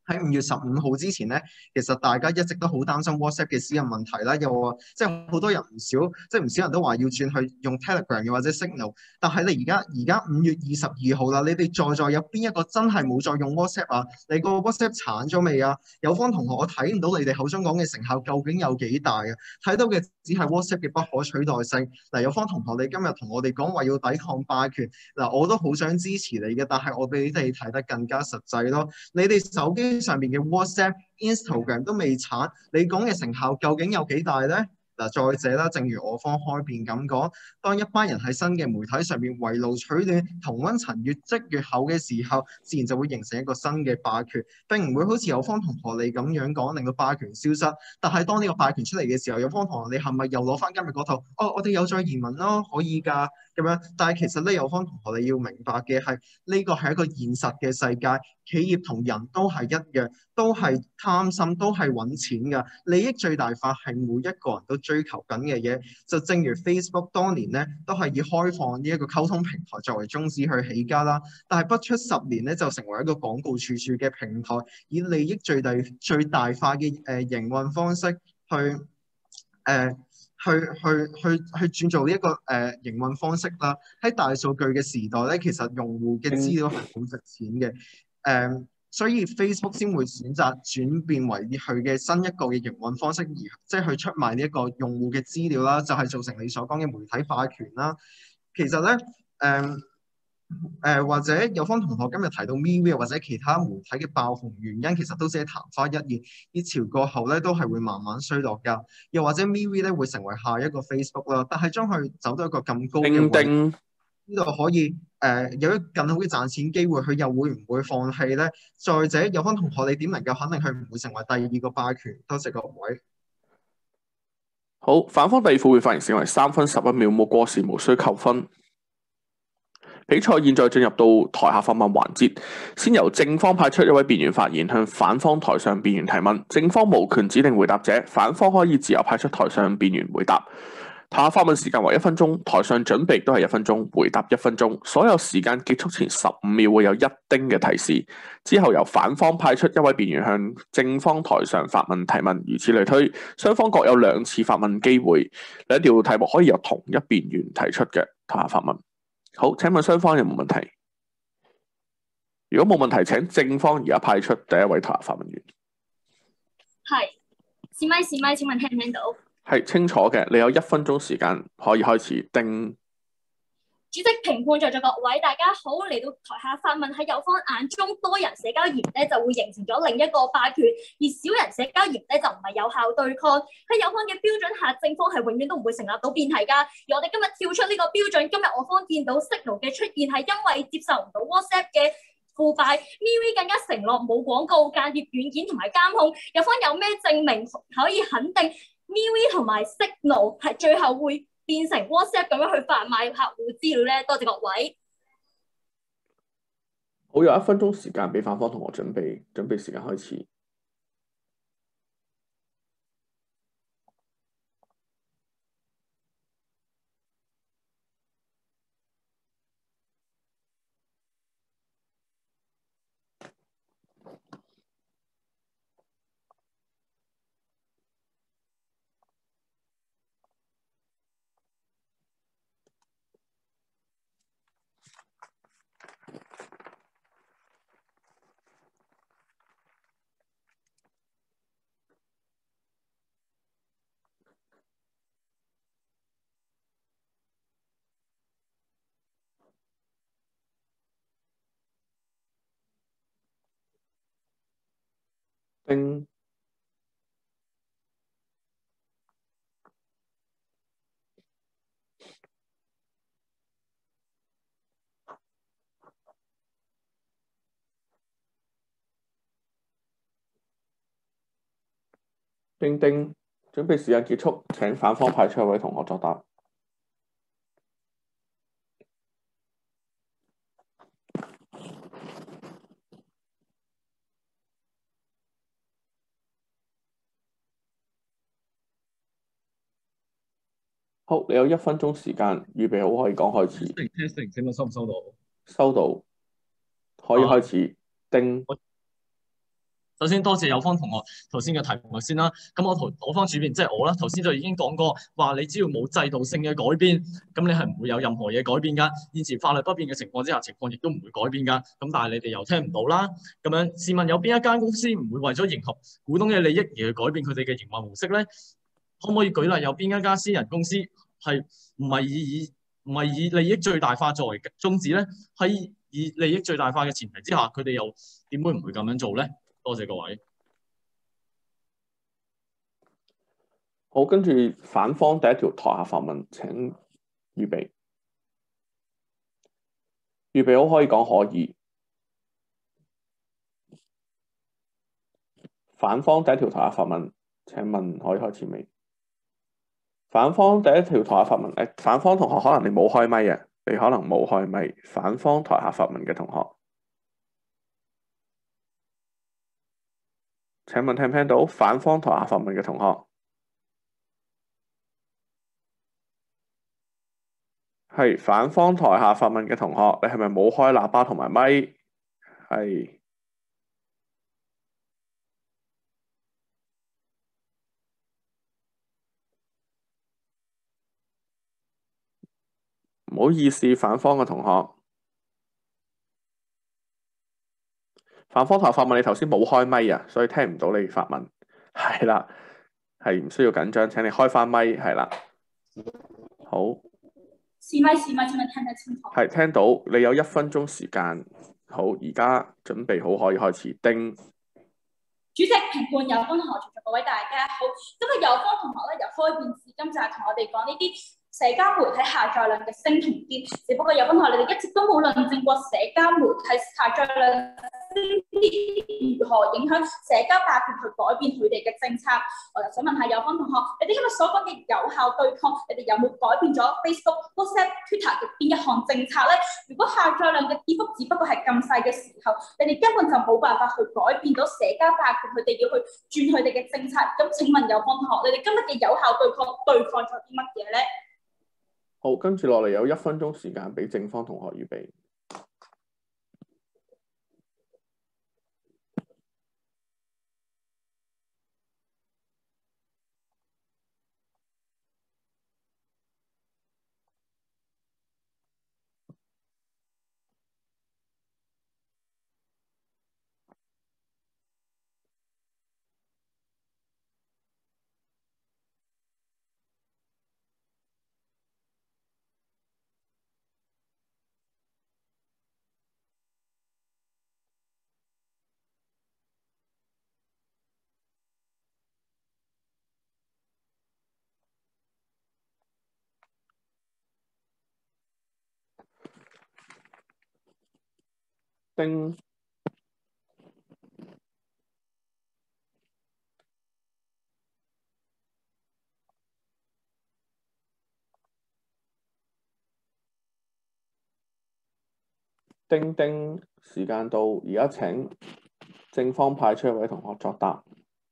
喺五月十五號之前咧，其實大家一直都好擔心 WhatsApp 嘅私隱問題啦，又話即係好多人唔少，即係唔少人都話要轉去用 Telegram 又或者 Signal。但係你而家而家五月二十二號啦，你哋在座有邊一個真係冇再用 WhatsApp 啊？你個 WhatsApp 鏟咗未啊？有方同學，我睇唔到你哋口中講嘅成效究竟有幾大啊？睇到嘅只係 WhatsApp 嘅不可取代性。嗱，有方同學，你今日同我哋講話要抵抗霸權，嗱，我都好想支持你嘅，但係我俾你哋睇得更加實際咯。你哋手機上邊嘅 WhatsApp、Instagram 都未鏟，你講嘅成效究竟有幾大咧？嗱，再者啦，正如我方開辯咁講，當一班人喺新嘅媒體上面圍爐取暖，同溫層越積越厚嘅時候，自然就會形成一個新嘅霸權，並唔會好似有方同學你咁樣講，令到霸權消失。但係當呢個霸權出嚟嘅時候，有方同學你係咪又攞翻今日嗰套？哦，我哋有再移民咯，可以㗎咁樣。但係其實咧，有方同學你要明白嘅係，呢個係一個現實嘅世界。企業同人都係一樣，都係貪心，都係揾錢㗎。利益最大化係每一個人都追求緊嘅嘢。就正如 Facebook 當年咧，都係以開放呢一個溝通平台作為宗旨去起家啦。但係不出十年咧，就成為一個廣告處處嘅平台，以利益最大最大化嘅誒、呃、營運方式去誒。呃去去去去轉做呢一個誒、呃、營運方式啦。喺大數據嘅時代咧，其實用戶嘅資料係好值錢嘅。誒、呃，所以 Facebook 先會選擇轉變為佢嘅新一個嘅營運方式，而即係去出賣呢一個用戶嘅資料啦，就係、是、造成你所講嘅媒體霸權啦。其實咧，誒、呃。誒、呃、或者有方同學今日提到 MeWe 或者其他媒體嘅爆紅原因，其實都只係曇花一現，熱潮過後咧都係會慢慢衰落㗎。又或者 MeWe 咧會成為下一個 Facebook 啦，但係將佢走到一個咁高嘅位，呢度可以誒、呃、有一個更好嘅賺錢機會，佢又會唔會放棄咧？再者，有方同學你點能夠肯定佢唔會成為第二個霸權？多謝各位。 好，反方第二副會發言時間為三分十一秒，冇過時無需扣分。比賽現在進入到台下發問環節，先由正方派出一位辯員發言，向反方台上辯員提問。正方無權指定回答者，反方可以自由派出台上辯員回答。台下發問時間為一分鐘，台上準備都係一分鐘，回答一分鐘。所有時間結束前十五秒會有一丁嘅提示，之後由反方派出一位辯員向正方台上發問提問，如此類推。雙方各有兩次發問機會，兩條題目可以由同一辯員提出嘅。台下發問。好，請問雙方有冇問題？如果冇問題，請正方而家派出第一位台下發問員。 係，試咪試咪，請問聽唔聽到？ 係清楚嘅，你有一分鐘時間可以開始。定主席、評判在座各位，大家好，嚟到台下發問。喺右方眼中，多人社交嫌咧就會形成咗另一個霸權，而少人社交嫌咧就唔係有效對抗。喺右方嘅標準下，正方係永遠都唔會成立到辯題㗎。而我哋今日跳出呢個標準，今日我方見到 Signal 嘅出現係因為接受唔到 WhatsApp 嘅腐敗 ，MeWe 更加承諾冇廣告、間諜軟件同埋監控。右方有咩證明可以肯定 MeWe 同埋 Signal 係最後會變成 WhatsApp 咁樣去販賣客戶資料咧？多謝各位。 好，有一分鐘時間俾反方同我準備，準備時間開始。叮叮叮，準備時間結束，請反方派出一位同學作答。好，你有一分鐘時間，預備好可以講開始。 testing，請問收唔收到？ 收到，可以開始。叮， 首先多謝有方同學頭先嘅題目先啦。咁我同我方主編即係我啦，頭先就已經講過話，你只要冇制度性嘅改變，咁你係唔會有任何嘢改變㗎。現時法律不變嘅情況之下，情況亦都唔會改變㗎。咁但係你哋又聽唔到啦。咁樣試問有邊一間公司唔會為咗迎合股東嘅利益而去改變佢哋嘅營運模式咧？可唔可以舉例有邊一間私人公司係唔係以以唔係以利益最大化作為宗旨咧？喺以利益最大化嘅前提之下，佢哋又點會唔會咁樣做咧？多謝各位。 好，跟住反方第一條台下發問，請預備。預備好可以講可以。反方第一條台下發問，請問可以開始未？反方第一條台下發問，誒，反方同學可能你冇開咪啊，你可能冇開咪。反方台下發問嘅同學。請問聽唔聽到？反方台下發問嘅同學，係反方台下發問嘅同學，你係咪冇開喇叭同埋咪？係唔好意思，反方嘅同學，反方台下發問，你頭先冇開咪啊，所以聽唔到你發問。係啦，係唔需要緊張，請你開翻咪。係啦，好。 試咪試咪，請問聽唔聽清楚？ 係聽到，你有一分鐘時間。好，而家準備好可以開始。叮。 主席、評判、有方同學，全場各位大家好。今日有方同學咧由開辯至今就係同我哋講呢啲社交媒體下載量嘅升同跌。只不過有方同學你哋一直都冇論證過社交媒體下載量升跌如何影響社交霸權去改變佢哋嘅政策。我就想問下有方同學，你哋今日所講嘅有效對抗，你哋有冇改變咗 Facebook、WhatsApp、Twitter 嘅邊一項政策咧？如果下載量嘅跌幅只不過係咁細嘅時候，你哋根本就冇辦法去改變到社交霸權，佢哋要去轉佢哋嘅政策。咁請問有方同學，你哋今日嘅有效對抗對抗咗啲乜嘢咧？ 好，跟住落嚟有一分鐘時間俾正方同學預備。叮。叮叮，時間到，而家請正方派出一位同學作答。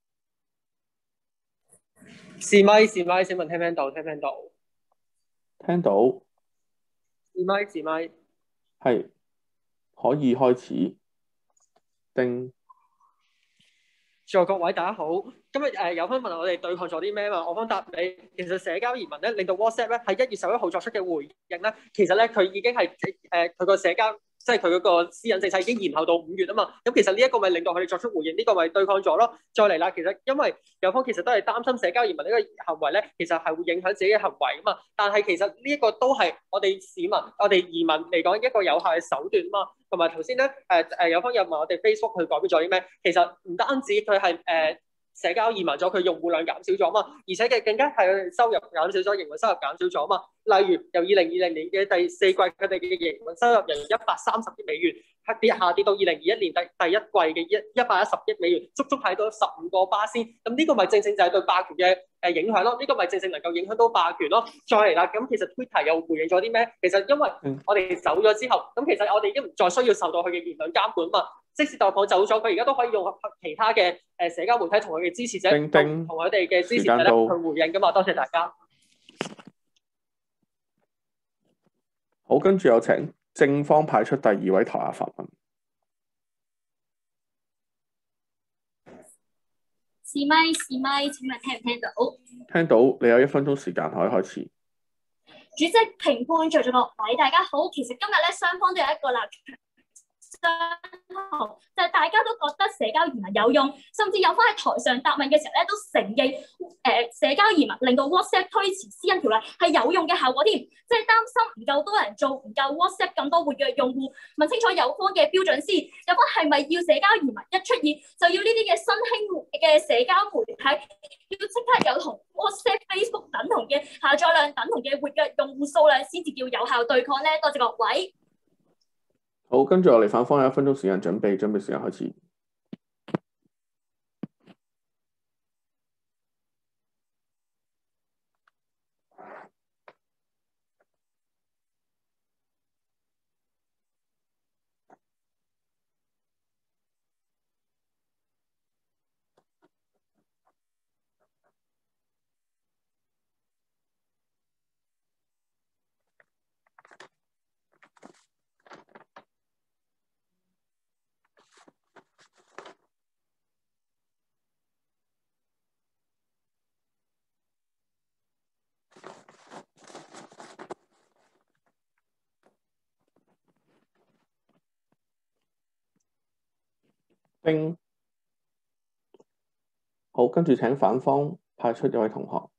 試咪試咪，請問聽唔聽到？聽唔聽到？ 聽到。 試咪試咪。 係，可以開始。叮。 在各位大家好，今日誒、呃、有分問我哋對抗咗啲咩嘛？我方答你，其實社交移民咧令到 WhatsApp 咧喺一月十一號作出嘅回應咧，其實咧佢已經係誒佢個社交即係佢嗰個私隱政策已經延後到五月啊嘛。咁其實呢一個咪令到佢哋作出回應，呢、這個咪對抗咗咯。再嚟啦，其實因為有方其實都係擔心社交移民呢個行為咧，其實係會影響自己嘅行為啊嘛。但係其實呢一個都係我哋市民、我哋移民嚟講一個有效嘅手段啊嘛。同埋頭先咧，誒誒有方有問我哋 Facebook 佢改變咗啲咩？其實唔單止佢係誒社交移民咗，佢用戶量減少咗嘛，而且嘅更加係佢哋收入減少咗，營運收入減少咗嘛。例如由二零二零年嘅第四季，佢哋嘅營運收入由一百三十億美元，跌下跌到二零二一年第第一季嘅一一百一十億美元，足足睇到十五個巴仙。咁呢個咪正正就係對霸權嘅誒影響咯。呢、這個咪正正能夠影響到霸權咯。再嚟啦，咁其實 Twitter 又回應咗啲咩？其實因為我哋走咗之後，咁其實我哋已經唔再需要受到佢嘅言論監管嘛。即使代表走咗，佢而家都可以用其他嘅誒社交媒體同佢嘅支持者同同佢哋嘅支持者咧去回應噶嘛。多謝大家。 好，跟住有請正方派出第二位台下發問。 試咪試咪，請問聽唔聽到？ 聽到，你有一分鐘時間可以開始。 主席、評判、在座各位，大家好。其實今日咧，雙方都有一個立場相同，就係、是、大家都覺得社交移民有用，甚至有翻喺台上答問嘅時候咧，都承認誒、呃、社交移民令到 WhatsApp 推遲私隱條例係有用嘅效果添。即係擔心唔夠多人做，唔夠 WhatsApp 咁多活躍用戶。問清楚有方嘅標準先，有方係咪要社交移民一出現就要呢啲嘅新興嘅社交媒體要即刻有同 WhatsApp、Facebook 等同嘅下載量、等同嘅活躍用戶數量先至叫有效對抗咧？多謝各位。 好，跟住我哋反方有一分鐘時間準備，準備時間開始。叮，好，跟住請反方派出一位同學。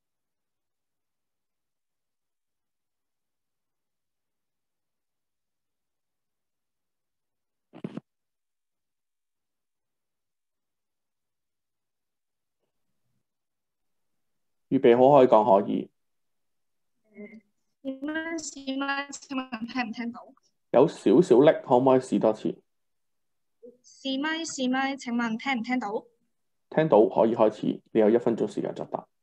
預備好可以講可以。 試咪試咪，請問聽唔聽到？ 有少少力，可唔可以試多次？ 試咪試咪，請問聽唔聽到？ 聽到，可以開始。你有一分鐘時間作答。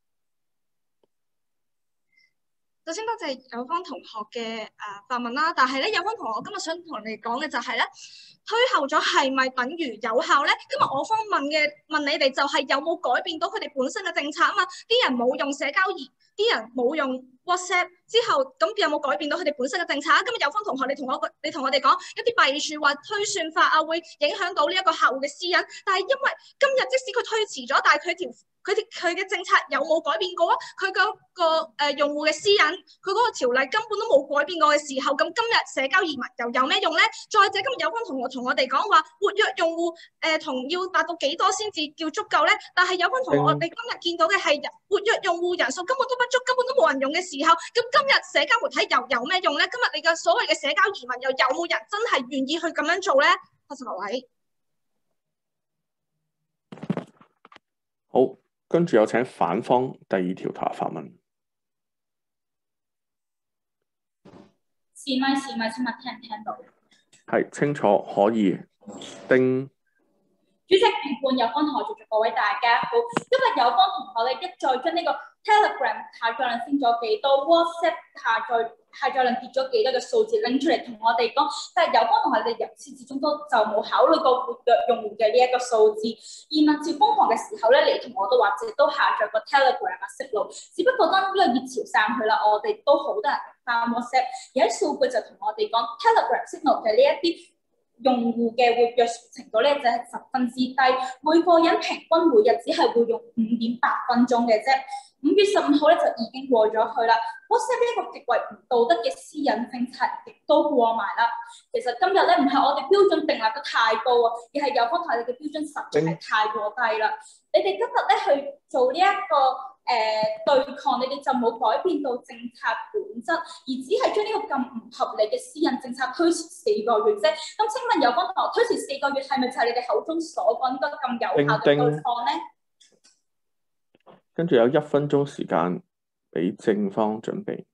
首先多謝有方同學嘅誒發問啦，但係咧有方同學，我今日想同你講嘅就係咧，推後咗係咪等於有效咧？今日我方問嘅問你哋就係有冇改變到佢哋本身嘅政策啊嘛？啲人冇用社交儀，啲人冇用 WhatsApp 之後，咁有冇改變到佢哋本身嘅政策啊？今日有方同學，你同我你同我哋講一啲弊處或推算法啊，會影響到呢一個客戶嘅私隱，但係因為今日即使佢推遲咗，但係佢條佢哋佢嘅政策有冇改變過啊？佢嗰、那個誒、呃、用戶嘅私隱，佢嗰個條例根本都冇改變過嘅時候，咁今日社交移民又有咩用咧？再者，今日有方同學同我哋講話，活躍用戶誒同、呃、要達到幾多先至叫足夠咧？但係有方同學，我哋今日見到嘅係活躍用戶人數根本都不足，根本都冇人用嘅時候，咁今日社交媒體又有咩用咧？今日你嘅所謂嘅社交移民又有冇人真係願意去咁樣做咧？多謝各位。 好。跟住有請反方第二條台發問。 試咪試咪，請問聽唔聽到？ 係清楚，可以。叮。 主席、評判、有方同學，在座各位大家好。今日有方同學咧一再將呢個 Telegram 下載量升咗幾多 ，WhatsApp 下載下載量跌咗幾多嘅數字拎出嚟同我哋講，但係有方同學你哋由始至終都就冇考慮過活躍用戶嘅呢一個數字。而民調瘋狂嘅時候咧，你同我都或者都下載過 Telegram 啊 Signal，只不過當呢個熱潮散去啦，我哋都好多人用翻 WhatsApp，而喺數據就同我哋講 Telegram Signal 嘅呢一啲用戶嘅活躍程度咧就係十分之低，每個人平均每日只係會用五點八分鐘嘅啫。五月十五號咧就已經過咗去啦。WhatsApp 呢一個極為唔道德嘅私隱政策亦都過埋啦。其實今日咧唔係我哋標準定立得太高啊，而係有方同你嘅標準實在係太過低啦。你哋今日咧去做呢、這、一個誒、呃、對抗，你哋就冇改變到政策本質，而只係將呢個咁唔合理嘅私隱政策推遲四個月啫。咁請問有方同學推遲四個月係咪就係你哋口中所講得咁有效嘅對抗咧？ 跟住有一分鐘時間俾正方準備。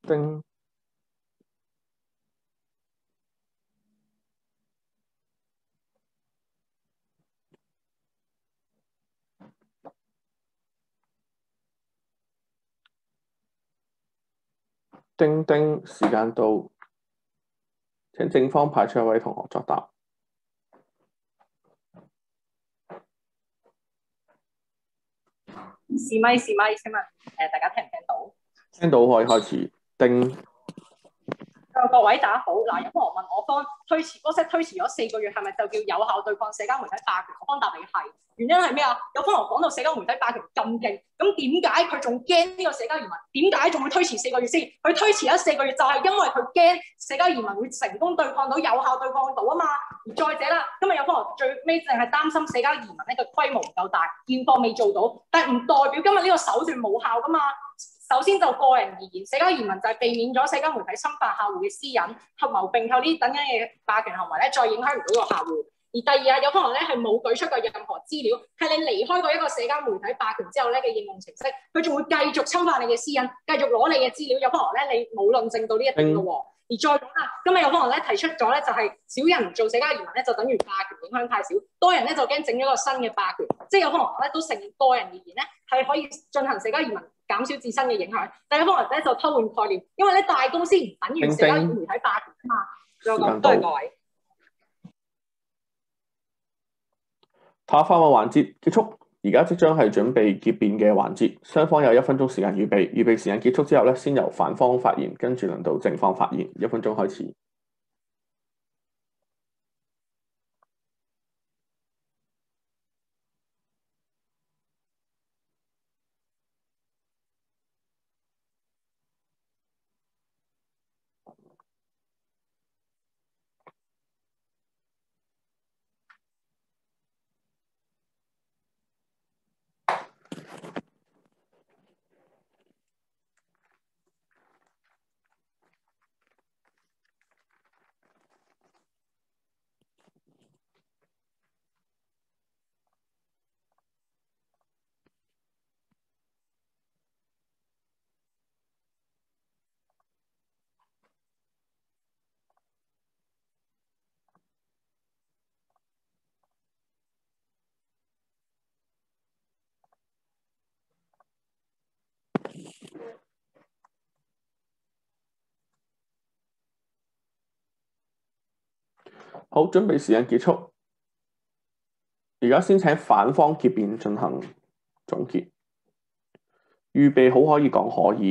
叮。叮叮，時間到，請正方派出一位同學作答。 試咪試咪請問誒大家聽唔聽到？ 聽到可以開始。叮。 各位大家好，嗱，有幫我問我方推遲 WhatsApp 推遲咗四個月，係咪就叫有效對抗社交媒體霸權？我方答你係。原因係咩啊？有方同講到社交媒體霸權咁勁，咁點解佢仲驚呢個社交移民？點解仲會推遲四個月先？佢推遲咗四個月就係因為佢驚社交移民會成功對抗到有效對抗到啊嘛。而再者啦，今日有方最尾淨係擔心社交移民呢個規模唔夠大，現況未做到，但係唔代表今日呢個手段冇效噶嘛。首先就個人而言，社交移民就係避免咗社交媒體侵犯客戶嘅私隱，合謀並購呢啲等緊嘅霸權行為咧，再影響唔到個客戶。而第二啊，有可能咧係冇舉出過任何資料，係你離開過一個社交媒體霸權之後咧嘅應用程式，佢仲會繼續侵犯你嘅私隱，繼續攞你嘅資料。有可能咧你冇論證到呢一點嘅喎。而再講啦，今日有可能咧提出咗咧就係少人做社交移民咧就等於霸權影響太少，多人咧就驚整咗個新嘅霸權，即係有可能咧都承認個人而言咧係可以進行社交移民，減少自身嘅影響。但有可能咧就偷換概念，因為咧大公司唔等於社交媒體霸權啊嘛。再講多謝各位。 塔發問環節結束，而家即將係準備結辯嘅環節，雙方有一分鐘時間預備，預備時間結束之後咧，先由反方發言，跟住輪到正方發言，一分鐘開始。好，準備時間結束。而家先請反方結辯進行總結。預備好可以講可以。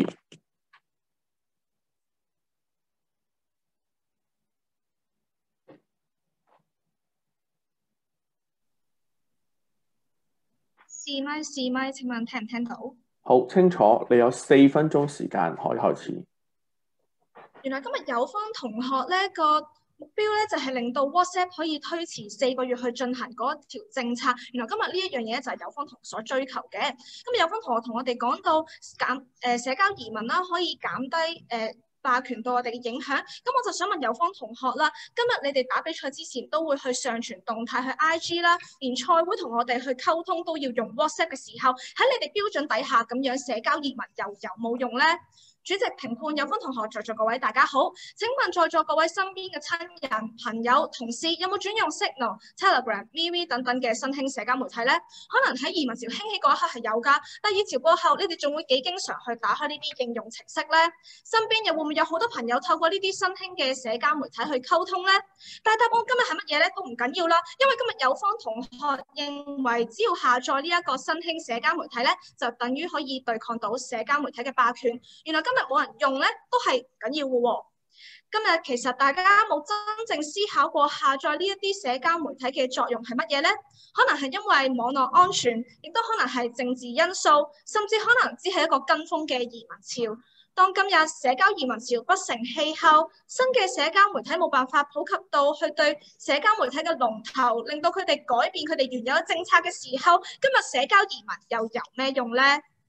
試咪試咪，請問聽唔聽到？ 好，清楚。你有四分鐘時間可以開始。 原來今日有方同學咧個目標咧就係令到 WhatsApp 可以推遲四個月去進行嗰一條政策。原來今日呢一樣嘢就係有方同學所追求嘅。今日有方同學同我哋講到減誒、呃、社交移民啦，可以減低誒、呃、霸權對我哋嘅影響。咁我就想問有方同學啦，今日你哋打比賽之前都會去上傳動態去 I G 啦，連賽會同我哋去溝通都要用 WhatsApp 嘅時候，喺你哋標準底下咁樣社交移民又有冇用咧？主席、評判、有方同學在座各位大家好，請問在座各位身邊嘅親人、朋友、同事有冇轉用 Signal、Telegram、V V 等等嘅新興社交媒體咧？可能喺移民潮興起嗰一刻係有㗎，但係熱潮過後，你哋仲會幾經常去打開呢啲應用程式咧？身邊又會唔會有好多朋友透過呢啲新興嘅社交媒體去溝通咧？但係答案今日係乜嘢咧都唔緊要啦，因為今日有方同學認為只要下載呢一個新興社交媒體咧，就等於可以對抗到社交媒體嘅霸權。原來今日冇人用咧，都係唔緊要嘅喎。今日其實大家冇真正思考過下載呢一啲社交媒體嘅作用係乜嘢咧？可能係因為網絡安全，亦都可能係政治因素，甚至可能只係一個跟風嘅移民潮。當今日社交移民潮不成氣候，新嘅社交媒體冇辦法普及到去對社交媒體嘅龍頭，令到佢哋改變佢哋原有嘅政策嘅時候，今日社交移民又有咩用咧？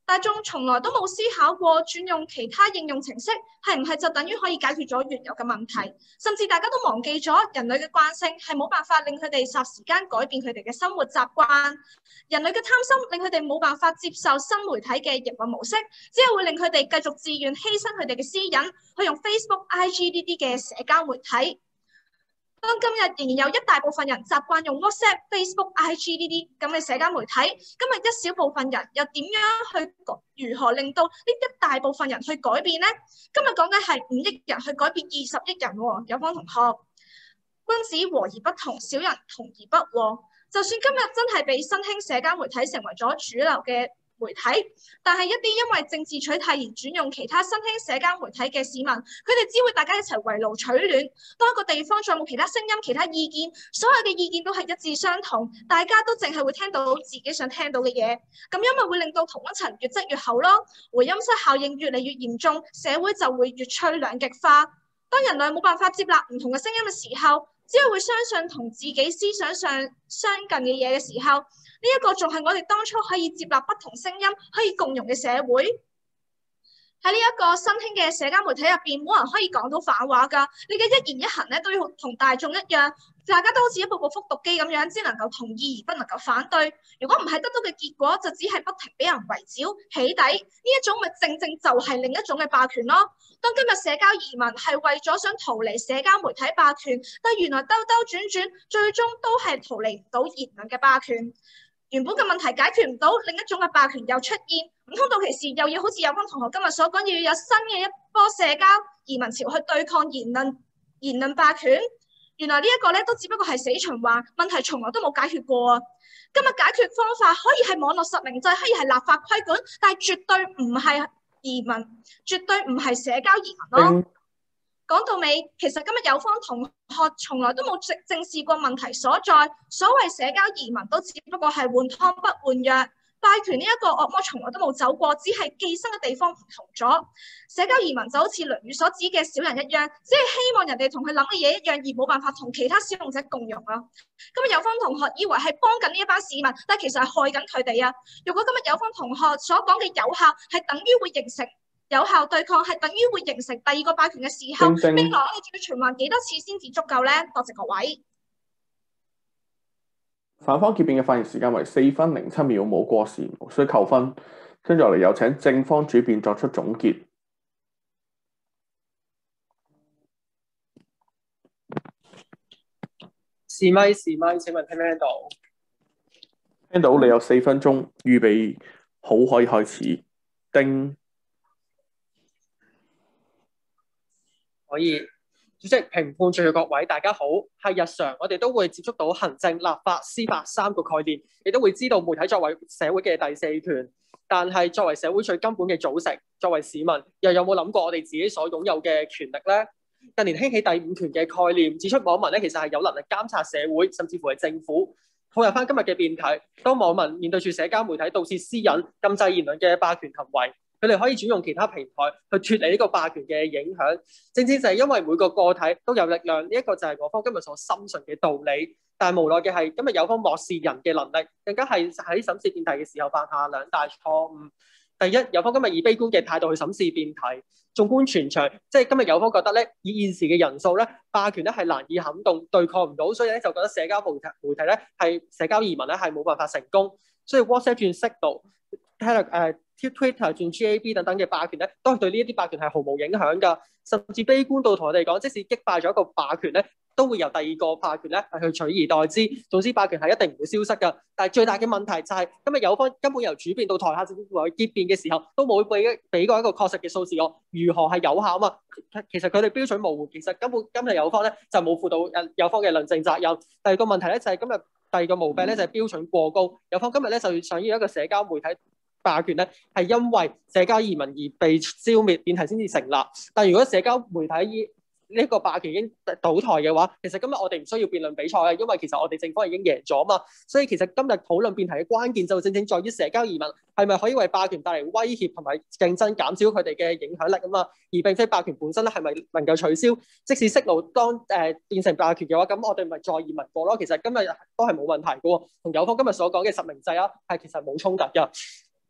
大眾從來都冇思考過轉用其他應用程式係唔係就等於可以解決咗原有嘅問題，甚至大家都忘記咗人類嘅慣性係冇辦法令佢哋霎時間改變佢哋嘅生活習慣，人類嘅貪心令佢哋冇辦法接受新媒體嘅營運模式，只係會令佢哋繼續自願犧牲佢哋嘅私隱去用 Facebook、I G 呢啲嘅社交媒體。當今日仍然有一大部分人習慣用 WhatsApp、Facebook、I G 呢啲咁嘅社交媒體，今日一小部分人又點樣去如何令到呢一大部分人去改變呢？今日講緊係五億人去改變二十億人喎，有方同學，君子和而不同，小人同而不和。就算今日真係被新興社交媒體成為咗主流嘅媒體，但係一啲因為政治取態而轉用其他新興社交媒體嘅市民，佢哋只會大家一齊圍爐取暖。當一個地方再冇其他聲音、其他意見，所有嘅意見都係一致相同，大家都淨係會聽到自己想聽到嘅嘢，咁樣咪會令到同溫層越積越厚咯，回音室效應越嚟越嚴重，社會就會越趨兩極化。當人類冇辦法接納唔同嘅聲音嘅時候，只係會相信同自己思想上相近嘅嘢嘅時候，呢一個仲係我哋當初可以接納不同聲音、可以共融嘅社會。喺呢一個新興嘅社交媒體入邊，冇人可以講到反話㗎。你嘅一言一行咧都要同大眾一樣，大家都好似一部部復讀機咁樣，只能夠同意而不能夠反對。如果唔係得到嘅結果，就只係不停俾人圍剿、起底，呢一種咪正正就係另一種嘅霸權咯。當今日社交移民係為咗想逃離社交媒體霸權，但原來兜兜轉轉，最終都係逃離唔到言論嘅霸權。原本嘅問題解決唔到，另一種嘅霸權又出現，唔通到其時又要好似有班同學今日所講，要有新嘅一波社交移民潮去對抗言論言論霸權？原來呢一個咧都只不過係死循環，問題從來都冇解決過啊！今日解決方法可以係網絡實名制，可以係立法規管，但係絕對唔係移民，絕對唔係社交移民咯。嗯講到尾，其實今日有方同學從來都冇正正視過問題所在。所謂社交移民都只不過係換湯不換藥，霸權呢一個惡魔從來都冇走過，只係寄生嘅地方唔同咗。社交移民就好似《論語》所指嘅小人一樣，只係希望人哋同佢諗嘅嘢一樣，而冇辦法同其他使用者共融啊。今日有方同學以為係幫緊呢一班市民，但其實係害緊佢哋啊。如果今日有方同學所講嘅有效係等於會形成有效對抗，係等於會形成第二個霸權嘅時候，未來我哋仲要循環幾多次先至足夠咧？多謝各位。 反方結辯嘅發言時間為四分零七秒，冇過時，無需扣分。跟住落嚟有請正方主辯作出總結。 試咪試咪，請問聽唔聽到？ 聽到，你有四分鐘，預備好可以開始。叮。 可以，主席、評判在座各位，大家好。係日常，我哋都會接觸到行政、立法、司法三個概念，亦都會知道媒體作為社會嘅第四權。但係作為社會最根本嘅組成，作為市民，又有冇諗過我哋自己所擁有嘅權力呢？近年興起第五權嘅概念，指出網民咧其實係有能力監察社會，甚至乎係政府。套入翻今日嘅辯題，當網民面對住社交媒體盜竊私隱、禁制言論嘅霸權行為，佢哋可以轉用其他平台去脫離呢個霸權嘅影響，正正就係因為每個個體都有力量，呢、這、一個就係我方今日所深信嘅道理。但係無奈嘅係，今日有方漠視人嘅能力，更加係喺審視辯題嘅時候犯下兩大錯誤。第一，有方今日以悲觀嘅態度去審視辯題，縱觀全場，即係今日有方覺得咧，以現時嘅人數咧，霸權咧係難以撼動、對抗唔到，所以咧就覺得社交媒體媒體咧係社交移民咧係冇辦法成功，所以 WhatsApp 轉 Signal、誒 Twitter 轉 G A B 等等嘅霸權咧，都係對呢一啲霸權係毫無影響㗎，甚至悲觀到同我哋講，即使擊敗咗一個霸權咧，都會由第二個霸權咧係去取而代之。總之霸權係一定唔會消失㗎。但係最大嘅問題就係、是、今日有方根本由主辯到台下政府去結辯嘅時候，都冇俾俾過一個確實嘅數字我如何係有效啊嘛。其實佢哋標準模糊，其實根本今日有方咧就冇負到誒有方嘅論證責任。第二個問題咧就係、是、今日第二個毛病咧就係、是、標準過高。有方今日咧就想要一個社交媒體霸權咧係因為社交移民而被消滅，辯題先至成立。但如果社交媒體依呢一個霸權已經倒台嘅話，其實今日我哋唔需要辯論比賽啊，因為其實我哋政府已經贏咗嘛。所以其實今日討論辯題嘅關鍵就正正在於社交移民係咪可以為霸權帶嚟威脅同埋競爭，減少佢哋嘅影響力啊嘛，而並非霸權本身咧係咪能夠取消。即使息怒當誒、呃、變成霸權嘅話，咁我哋咪再移民過咯。其實今日都係冇問題嘅喎，同有方今日所講嘅實名制啊係其實冇衝突嘅。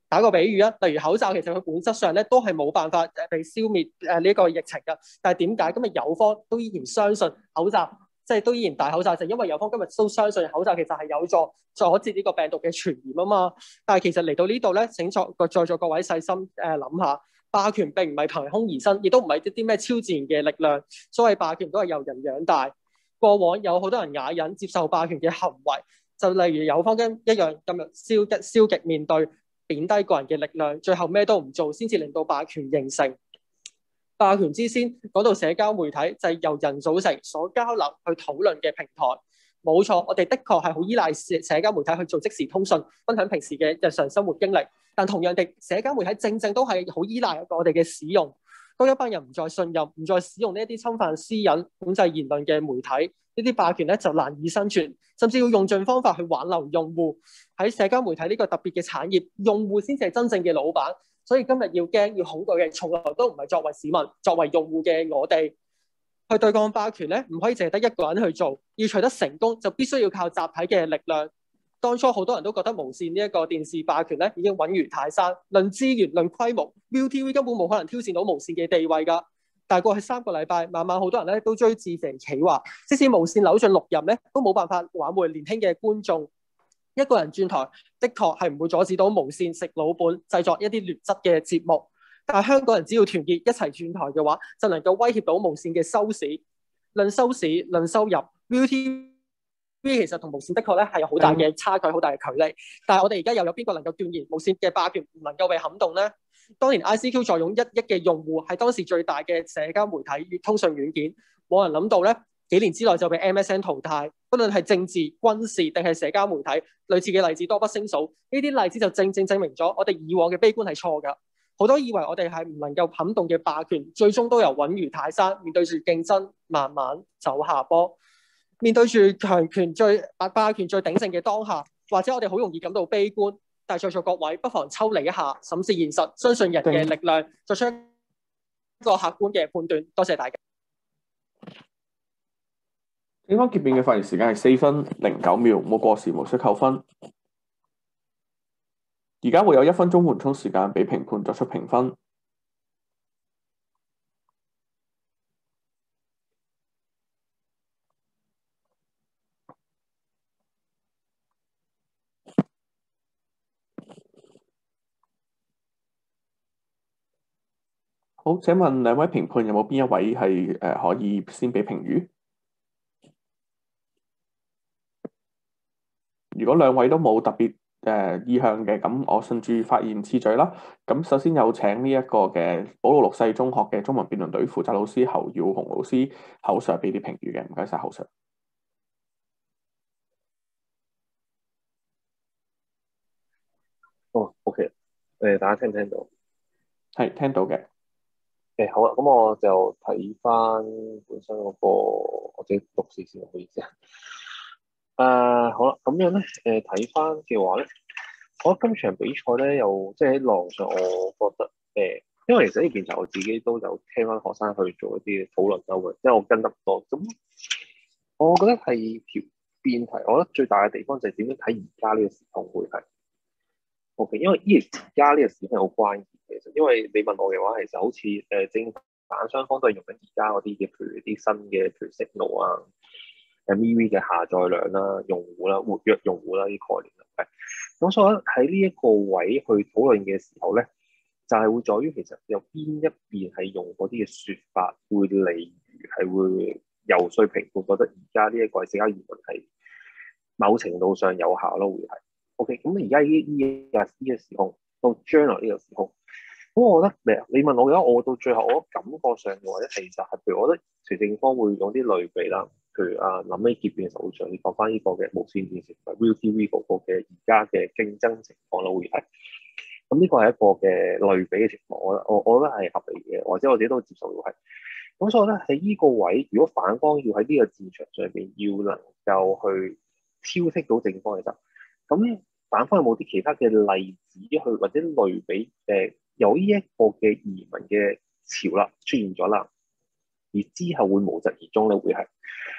打個比喻啊，例如口罩其實佢本質上咧都係冇辦法誒被消滅誒呢個疫情㗎，但係點解今日有方都依然相信口罩，即係都依然戴口罩，就因為有方今日都相信口罩其實係有助阻截呢個病毒嘅傳染啊嘛。但係其實嚟到呢度咧，請在在座各位細心誒諗下，霸權並唔係憑空而生，亦都唔係一啲咩超自然嘅力量。所謂霸權都係由人養大。過往有好多人啞忍接受霸權嘅行為，就例如有方跟一樣咁樣消極消極面對，貶低個人嘅力量，最後咩都唔做，先至令到霸權形成。霸權之先講到社交媒體就係由人組成所交流去討論嘅平台。冇錯，我哋的確係好依賴社社交媒體去做即時通訊，分享平時嘅日常生活經歷。但同樣地，社交媒體正正都係好依賴我哋嘅使用。當一班人唔再信任、唔再使用呢一啲侵犯私隱、管制言論嘅媒體，呢啲霸權咧就難以生存，甚至要用盡方法去挽留用戶。喺社交媒體呢個特別嘅產業，用戶先至係真正嘅老闆。所以今日要驚、要恐懼嘅，從來都唔係作為市民、作為用戶嘅我哋去對抗霸權咧，唔可以淨係得一個人去做。要取得成功，就必須要靠集體嘅力量。當初好多人都覺得無線呢一個電視霸權咧已經穩如泰山，論資源、論規模 ，Viu T V 根本冇可能挑戰到無線嘅地位㗎。但係過去三個禮拜，晚晚好多人咧都追自肥企話，即使無線扭盡六壬咧，都冇辦法挽回年輕嘅觀眾。一個人轉台，的確係唔會阻止到無線食老本，製作一啲劣質嘅節目。但係香港人只要團結一齊轉台嘅話，就能夠威脅到無線嘅收視。論收視、論收入 ，Viu T V 其實同無線的確咧係有好大嘅差距、好大嘅距離。但係我哋而家又有邊個能夠斷言無線嘅霸權唔能夠被撼動呢？當年 I C Q 坐擁一億嘅用戶，係當時最大嘅社交媒體與通訊軟件，冇人諗到咧，幾年之內就被 M S N 淘汰。不論係政治、軍事定係社交媒體，類似嘅例子多不勝數。呢啲例子就正正證明咗我哋以往嘅悲觀係錯㗎。好多以為我哋係唔能夠撼動嘅霸權，最終都由穩如泰山，面對住競爭，慢慢走下坡。面對住強權最霸權最鼎盛嘅當下，或者我哋好容易感到悲觀。但係在座各位不妨抽離一下，審視現實，相信人嘅力量，作出一個客觀嘅判斷。多謝大家。 警方結辯嘅發言時間係四分零九秒，冇過時，無需扣分。而家會有一分鐘緩衝時間俾評判作出評分。好，請問兩位評判有冇邊一位係誒、呃、可以先俾評語？如果兩位都冇特別誒、呃、意向嘅，咁我順住發言次序啦。咁首先有請呢一個嘅保祿六世中學嘅中文辯論隊負責老師侯耀雄老師侯 Sir 俾啲評語嘅，唔該晒侯 Sir。 哦 ，OK，誒，大家聽唔聽到？ 係聽到嘅。 誒、好啊，咁我就睇翻本身嗰、那個，我自己讀字先，唔好意思啊。誒、好啦，咁樣咧，誒睇翻嘅話咧，我覺得今場比賽咧，又即係喺浪上，我覺得誒、因為其實呢邊就我自己都有聽翻學生去做一啲討論啦，因為我跟得多，咁我覺得係條辯題，我覺得最大嘅地方就係點樣睇而家呢個時空會係 OK， 因為依而家呢個時空係好關鍵。其實，因為你問我嘅話，其實好似誒正反雙方都係用緊而家嗰啲嘅，譬如啲新嘅，譬如 Signal 啊、誒 M V 嘅下載量啦、用戶啦、活躍用戶啦啲概念啦。咁所以喺呢一個位去討論嘅時候咧，就係、是、會在於其實有邊一邊係用嗰啲嘅説法，會例如係會游說評判覺得而家呢一個社交言論係某程度上有效咯，會係 OK。咁而家呢呢個呢個時空到將來呢個時空。咁我覺得咩啊？你問我嘅話，我到最後我感覺上嘅話咧，其實係譬如我覺得徐正方會用啲類比啦，譬如啊諗起結辯嘅時候，會講翻呢個嘅無線電視同埋 Viu T V 嗰個嘅而家嘅競爭情況咯，會係。咁呢個係一個嘅類比嘅情況，我我我覺得係合理嘅，或者我自己都接受到係。咁所以咧喺呢個位，如果反方要喺呢個戰場上邊要能夠去挑剔到正方嘅時候，咁反方有冇啲其他嘅例子去或者類比誒？有呢一個嘅移民嘅潮啦出現咗啦，而之後會無疾而終咧，會係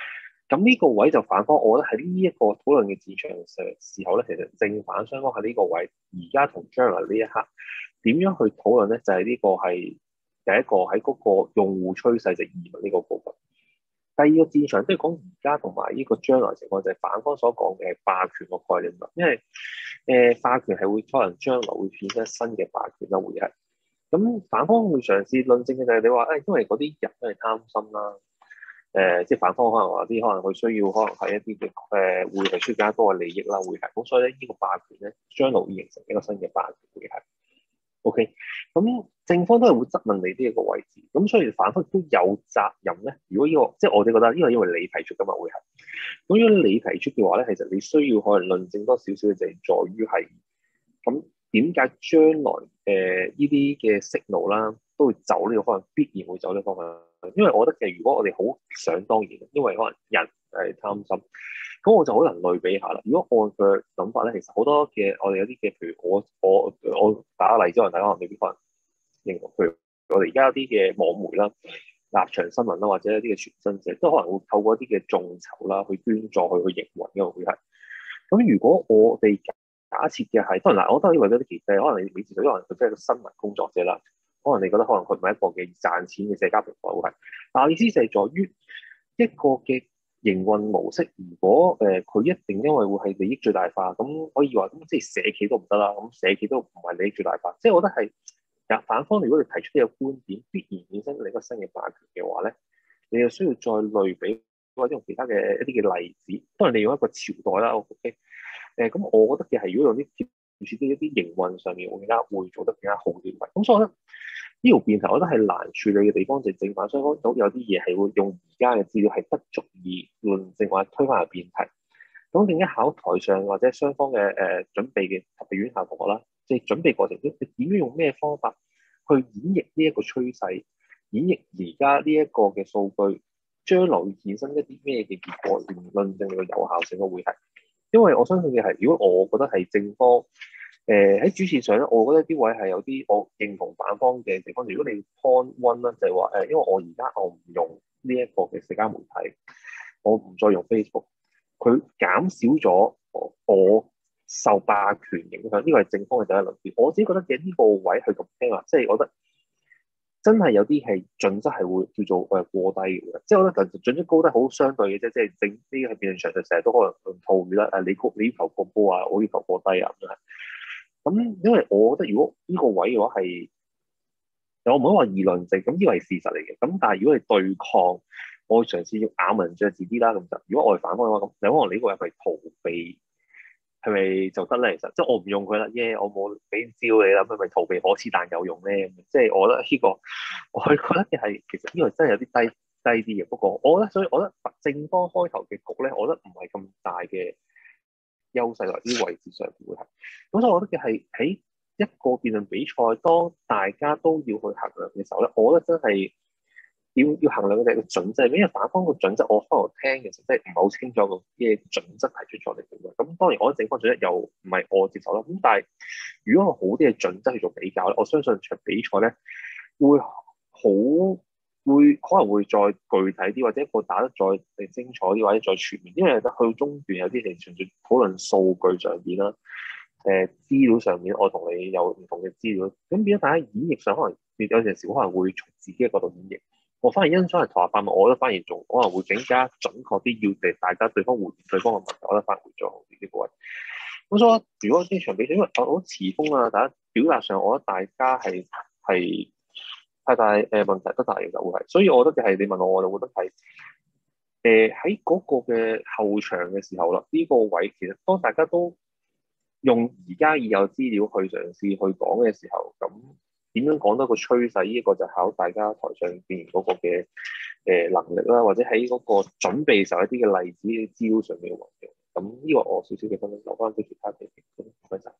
咁呢個位就反方，我覺得喺呢一個討論嘅戰場嘅時候咧，其實正反雙方喺呢個位，而家同將來呢一刻點樣去討論咧？就係、是、呢個係第一個喺嗰個用戶趨勢就移民呢個部分。第二個戰場都係講而家同埋呢個將來情況，就係、是、反方所講嘅霸權個概念啦。因為誒、呃、霸權係會可能將來會變成新嘅霸權啦，會係。咁反方會嘗試論證嘅就係你話誒、哎，因為嗰啲人都係貪心啦。誒、呃，即係反方可能話啲可能佢需要，可能係一啲嘅誒，會係出更加多嘅利益啦，會係咁，所以咧呢個霸權咧，將來會形成一個新嘅霸權會係。OK，咁正方都係會質問你呢一個位置，咁所以反方都有責任咧。如果呢、這個即係我哋覺得呢個因為你提出噶嘛會係，咁如果你提出嘅話咧，其實你需要可能論證多少少嘅就係在於係，咁點解將來誒呢啲嘅 signal 啦都會走呢個方向，必然會走呢個方向。因為我覺得其實如果我哋好想當然，因為可能人係貪心，咁我就好難類比下啦。如果按佢諗法咧，其實好多嘅我哋有啲嘅，譬如我我我打個例子，可能大家可能未必可能認同。譬如我哋而家有啲嘅網媒啦、立場新聞啦，或者一啲嘅傳真者，都可能會透過一啲嘅眾籌啦去捐助去去營運嘅會係。咁如果我哋假設嘅係，當然嗱，我當然為咗啲其實，可能你你知道，可能佢真係個新聞工作者啦。可能你覺得可能佢唔係一個嘅賺錢嘅社交平台會係，但係意思就係在於一個嘅營運模式，如果誒佢、呃、一定因為會係利益最大化，咁可以話咁即係社企都唔得啦，咁社企都唔係利益最大化，即係我覺得係入反方，如果你提出呢個觀點，必然衍生另一個新嘅霸權嘅話咧，你又需要再類比或者用其他嘅一啲嘅例子，當然你用一個朝代啦 ，OK，誒、呃、咁我覺得嘅係如果用啲似啲一啲營運上面，我更加會做得更加好啲，咁所以我覺得。呢條辯題，我覺得係難處理嘅地方就係正反雙方都有啲嘢係會用而家嘅資料係不足以論證或者推翻嘅辯題。咁更加考台上或者雙方嘅誒、呃、準備嘅特別院校同學啦，即係準備過程中，你點樣用咩方法去演繹呢一個趨勢，演繹而家呢一個嘅數據，將來會衍生一啲咩嘅結果，論論證你個有效性嘅會係。因為我相信嘅係，如果我覺得係正方。誒喺、呃、主持上咧，我覺得啲位係有啲我認同反方嘅地方。如果你 point one 咧，就係話誒，因為我而家我唔用呢一個嘅社交媒體，我唔再用 Facebook，佢減少咗我受霸權影響。呢個係正方嘅第一論點。我自己覺得嘅呢個位係咁聽啊，即係我覺得真係有啲係準則係會叫做誒過低嘅。即係我覺得準則高低好相對嘅啫，即係正呢個係辯論場就成日都可能用套語啦。誒你你要求過高啊，我要求過低啊咁樣。咁，因為我覺得如果呢個位嘅話係，我唔可以話議論證，咁呢個係事實嚟嘅。咁但係如果係對抗，我會嘗試要咬文嚼字啲啦。咁就如果我係反方嘅話，咁你可能呢個係咪逃避，係咪就得咧？其實即係我唔用佢啦，耶、yeah，我冇俾招你啦，咁咪逃避可恥但有用咧？即係我覺得呢、這個，我係覺得嘅係其實呢個真係有啲低低啲嘅。不過我覺得，所以我覺得正方開頭嘅局咧，我覺得唔係咁大嘅優勢或者位置上會係，咁所以我覺得嘅係喺一個辯論比賽，當大家都要去衡量嘅時候咧，我覺得真係要要衡量嘅係個準則，因為反方個準則我可能聽嘅時候真係唔係好清楚個嘅準則提出咗嚟嘅。咁當然我覺得正方準則又唔係我接受啦。咁但係如果我好啲嘅準則去做比較咧，我相信場比賽咧會好。會可能會再具體啲，或者一個打得再精彩啲，或者再全面。因為去到中段有啲係純粹討論數據上面啦，誒、呃、資料上面，我同你有唔同嘅資料，咁變咗大家演繹上可能有陣時可能會從自己嘅角度演繹。我反而欣賞係台下發問，我覺得反而仲可能會更加準確啲，要嚟大家對方回應對方嘅問題，我覺得反而會再好啲呢個位。咁所以如果呢場比賽，因為我好持風啊，大家表達上，我覺得大家係係。太大誒問題，得大嘅就會係，所以我覺得嘅係你問我，我就覺得係誒喺嗰個嘅後場嘅時候啦，呢、這個位其實當大家都用而家已有資料去嘗試去講嘅時候，咁點樣講到個趨勢？呢、這、一個就考大家台上邊嗰個嘅誒能力啦，或者喺嗰個準備時候一啲嘅例子嘅資料上面嘅運用。咁呢個我少少嘅分享，留翻俾其他嘅評論分析。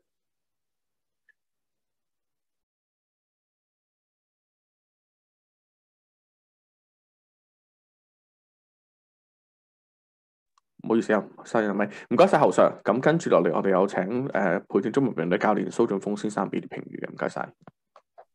唔好意思啊，嘥咗咪，唔該晒侯 Sir。咁跟住落嚟，我哋有請誒培正中文辯論隊教練蘇俊峰先生俾啲評語嘅，唔該晒。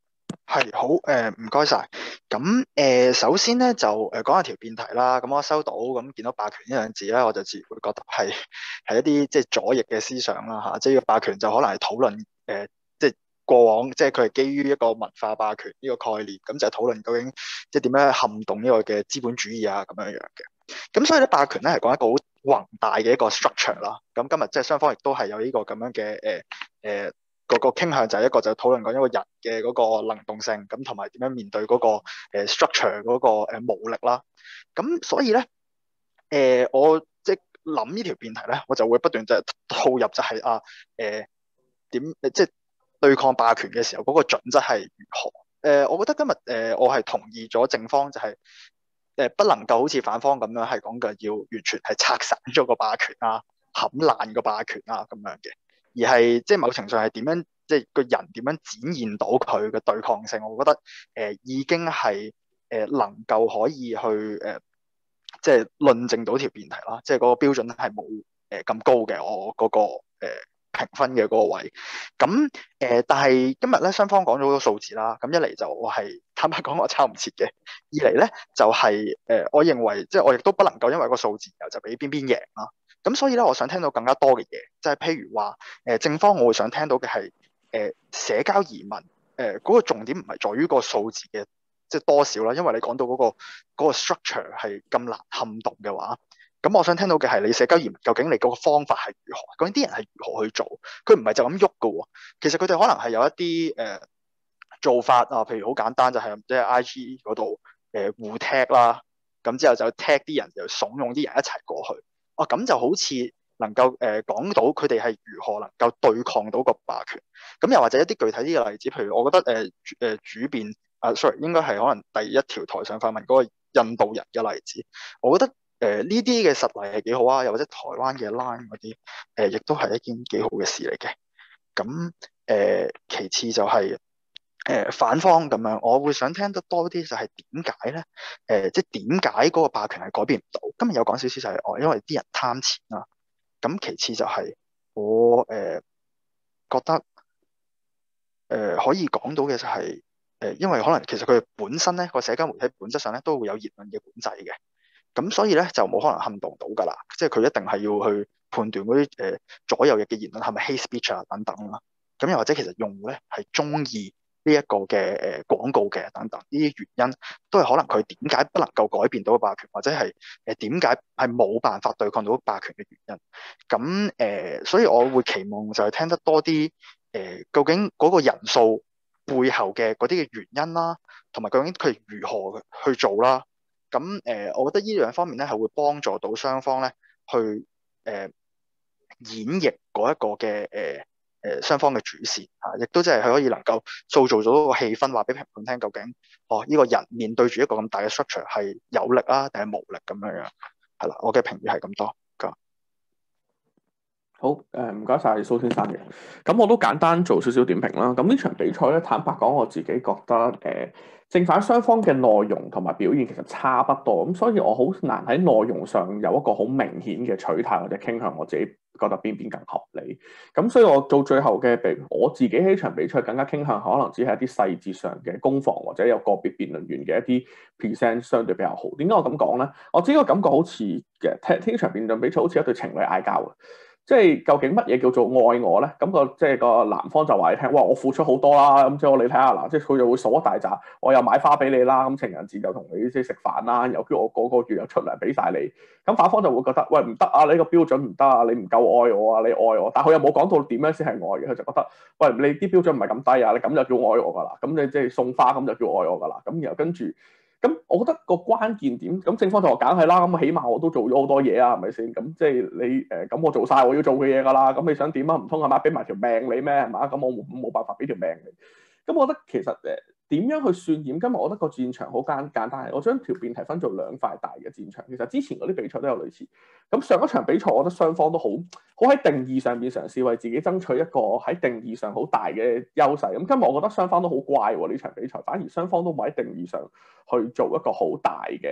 係好誒，唔該晒。咁誒、呃，首先咧就誒講下條辯題啦。咁我收到咁見到霸權呢兩字咧，我就自然會覺得係係一啲即係左翼嘅思想啦嚇。即係個霸權就可能係討論誒、呃，即係過往即係佢係基於一個文化霸權呢個概念，咁就係討論究竟即係點樣撼動呢個嘅資本主義啊咁樣樣嘅。咁所以咧霸權咧係講一個好宏大嘅一個 structure 啦。咁今日即係雙方亦都係有呢個咁樣嘅誒誒。呃呃個個傾向就係一個就討論緊一個人嘅嗰個能動性，咁同埋點樣面對嗰、那個、呃、structure 嗰、那個、呃、武力啦。咁所以咧，誒、呃、我即係諗呢條辯題咧，我就會不斷就係套入就係啊誒點即係對抗霸權嘅時候嗰個準則係如何？誒、呃，我覺得今日誒、呃、我係同意咗正方就係、是、誒、呃、不能夠好似反方咁樣係講嘅要完全係拆散咗個霸權啊、冚爛個霸權啊咁樣嘅。而係即係某程度上係點樣，即係個人點樣展現到佢嘅對抗性，我覺得誒、呃、已經係誒、呃、能夠可以去誒、呃、即係論證到條辯題啦。即係嗰個標準係冇誒咁高嘅，我嗰、嗰個誒、呃、評分嘅嗰個位。咁誒、呃，但係今日咧雙方講咗好多數字啦。咁一嚟就我係坦白講我抄唔切嘅，二嚟咧就係、是、誒、呃、我認為即係我亦都不能夠因為個數字然後就俾邊邊贏啦。咁所以咧，我想聽到更加多嘅嘢，就係譬如話，誒正方我會想聽到嘅係，誒社交移民，誒嗰個重點唔係在於個數字嘅即係多少啦，因為你講到嗰個嗰個 structure 係咁難撼動嘅話，咁我想聽到嘅係你社交移民究竟你嗰個方法係如何，究竟啲人係如何去做，佢唔係就咁喐㗎喎，其實佢哋可能係有一啲誒做法啊，譬如好簡單就係即係 I G 嗰度誒互 tag 啦，咁之後就 tag 啲人就慫恿啲人一齊過去。哦，咁就好似能夠誒講到佢哋係如何能夠對抗到個霸權，咁又或者一啲具體啲嘅例子，譬如我覺得誒誒、呃、主辯啊 sorry 應該係可能第一條台上發問嗰個印度人嘅例子，我覺得誒呢啲嘅實例係幾好啊，又或者台灣嘅 Line 嗰啲誒亦都係一件幾好嘅事嚟嘅。咁誒、呃、其次就係、是。誒、呃、反方咁樣，我會想聽得多啲就係點解咧？誒、呃、即係點解嗰個霸權係改變唔到？今日有講少少就係、是、哦，因為啲人貪錢啦。咁其次就係我誒、呃、覺得誒、呃、可以講到嘅就係、是、誒、呃，因為可能其實佢哋本身咧個社交媒體本質上咧都會有言論嘅管制嘅，咁所以咧就冇可能撼動到㗎啦。即係佢一定係要去判斷嗰啲誒左右翼嘅言論係咪 hate speech 啊等等啦。咁又或者其實用戶咧係中意呢一個嘅誒廣告嘅等等，呢啲原因都係可能佢點解不能夠改變到霸權，或者係誒點解係冇辦法對抗到霸權嘅原因。咁誒、呃，所以我會期望就係聽得多啲誒、呃，究竟嗰個人數背後嘅嗰啲嘅原因啦，同埋究竟佢如何去做啦。咁誒、呃，我覺得呢兩方面咧係會幫助到雙方咧去誒、呃、演繹嗰一個嘅誒。呃誒雙方嘅主線嚇，亦都即係佢可以能夠塑造咗個氣氛，話俾評判聽究竟，哦呢、這個人面對住一個咁大嘅 structure 係有力啊定係無力咁樣樣，係啦，我嘅評語係咁多。 好，誒唔該晒蘇先生嘅，咁我都簡單做少少點評啦。咁呢場比賽咧，坦白講，我自己覺得誒、呃、正反雙方嘅內容同埋表現其實差不多，咁所以我好難喺內容上有一個好明顯嘅取態或者傾向，我自己覺得邊邊更合理。咁所以我到最後嘅比，我自己喺呢場比賽更加傾向可能只係一啲細節上嘅攻防，或者有個別辯論員嘅一啲 present 相對比較好。點解我咁講咧？我自己個感覺好似嘅聽呢場辯論比賽好似一對情侶嗌交嘅。即係究竟乜嘢叫做愛我咧？咁、個即係個男方就話你聽，哇！我付出好多啦，咁之後你睇下嗱，即係佢就會數一大紮，我又買花俾你啦，咁情人節就同你即係食飯啦，又叫我嗰個月又出糧俾晒你。咁反方就會覺得，喂唔得啊！你呢個標準唔得啊！你唔夠愛我啊！你愛我，但係佢又冇講到點樣先係愛嘅，佢就覺得，喂你啲標準唔係咁低啊！你咁就叫愛我㗎啦，咁你即係送花咁就叫愛我㗎啦。咁然後跟住。咁我覺得個關鍵點，咁正方就話梗係啦，咁起碼我都做咗好多嘢啊，係咪先？咁即係你誒，咁、呃、我做晒我要做嘅嘢㗎啦，咁你想點啊？唔通係咪俾埋條命你咩？係嘛？咁我冇辦法俾條命你。咁我覺得其實誒點樣去算點？今日我覺得個戰場好簡簡單，我將條辯題分做兩塊大嘅戰場。其實之前嗰啲比賽都有類似。咁上一場比賽，我覺得雙方都好好喺定義上邊嘗試為自己爭取一個喺定義上好大嘅優勢。咁今日我覺得雙方都好怪喎，呢場比賽反而雙方都冇喺定義上去做一個好大嘅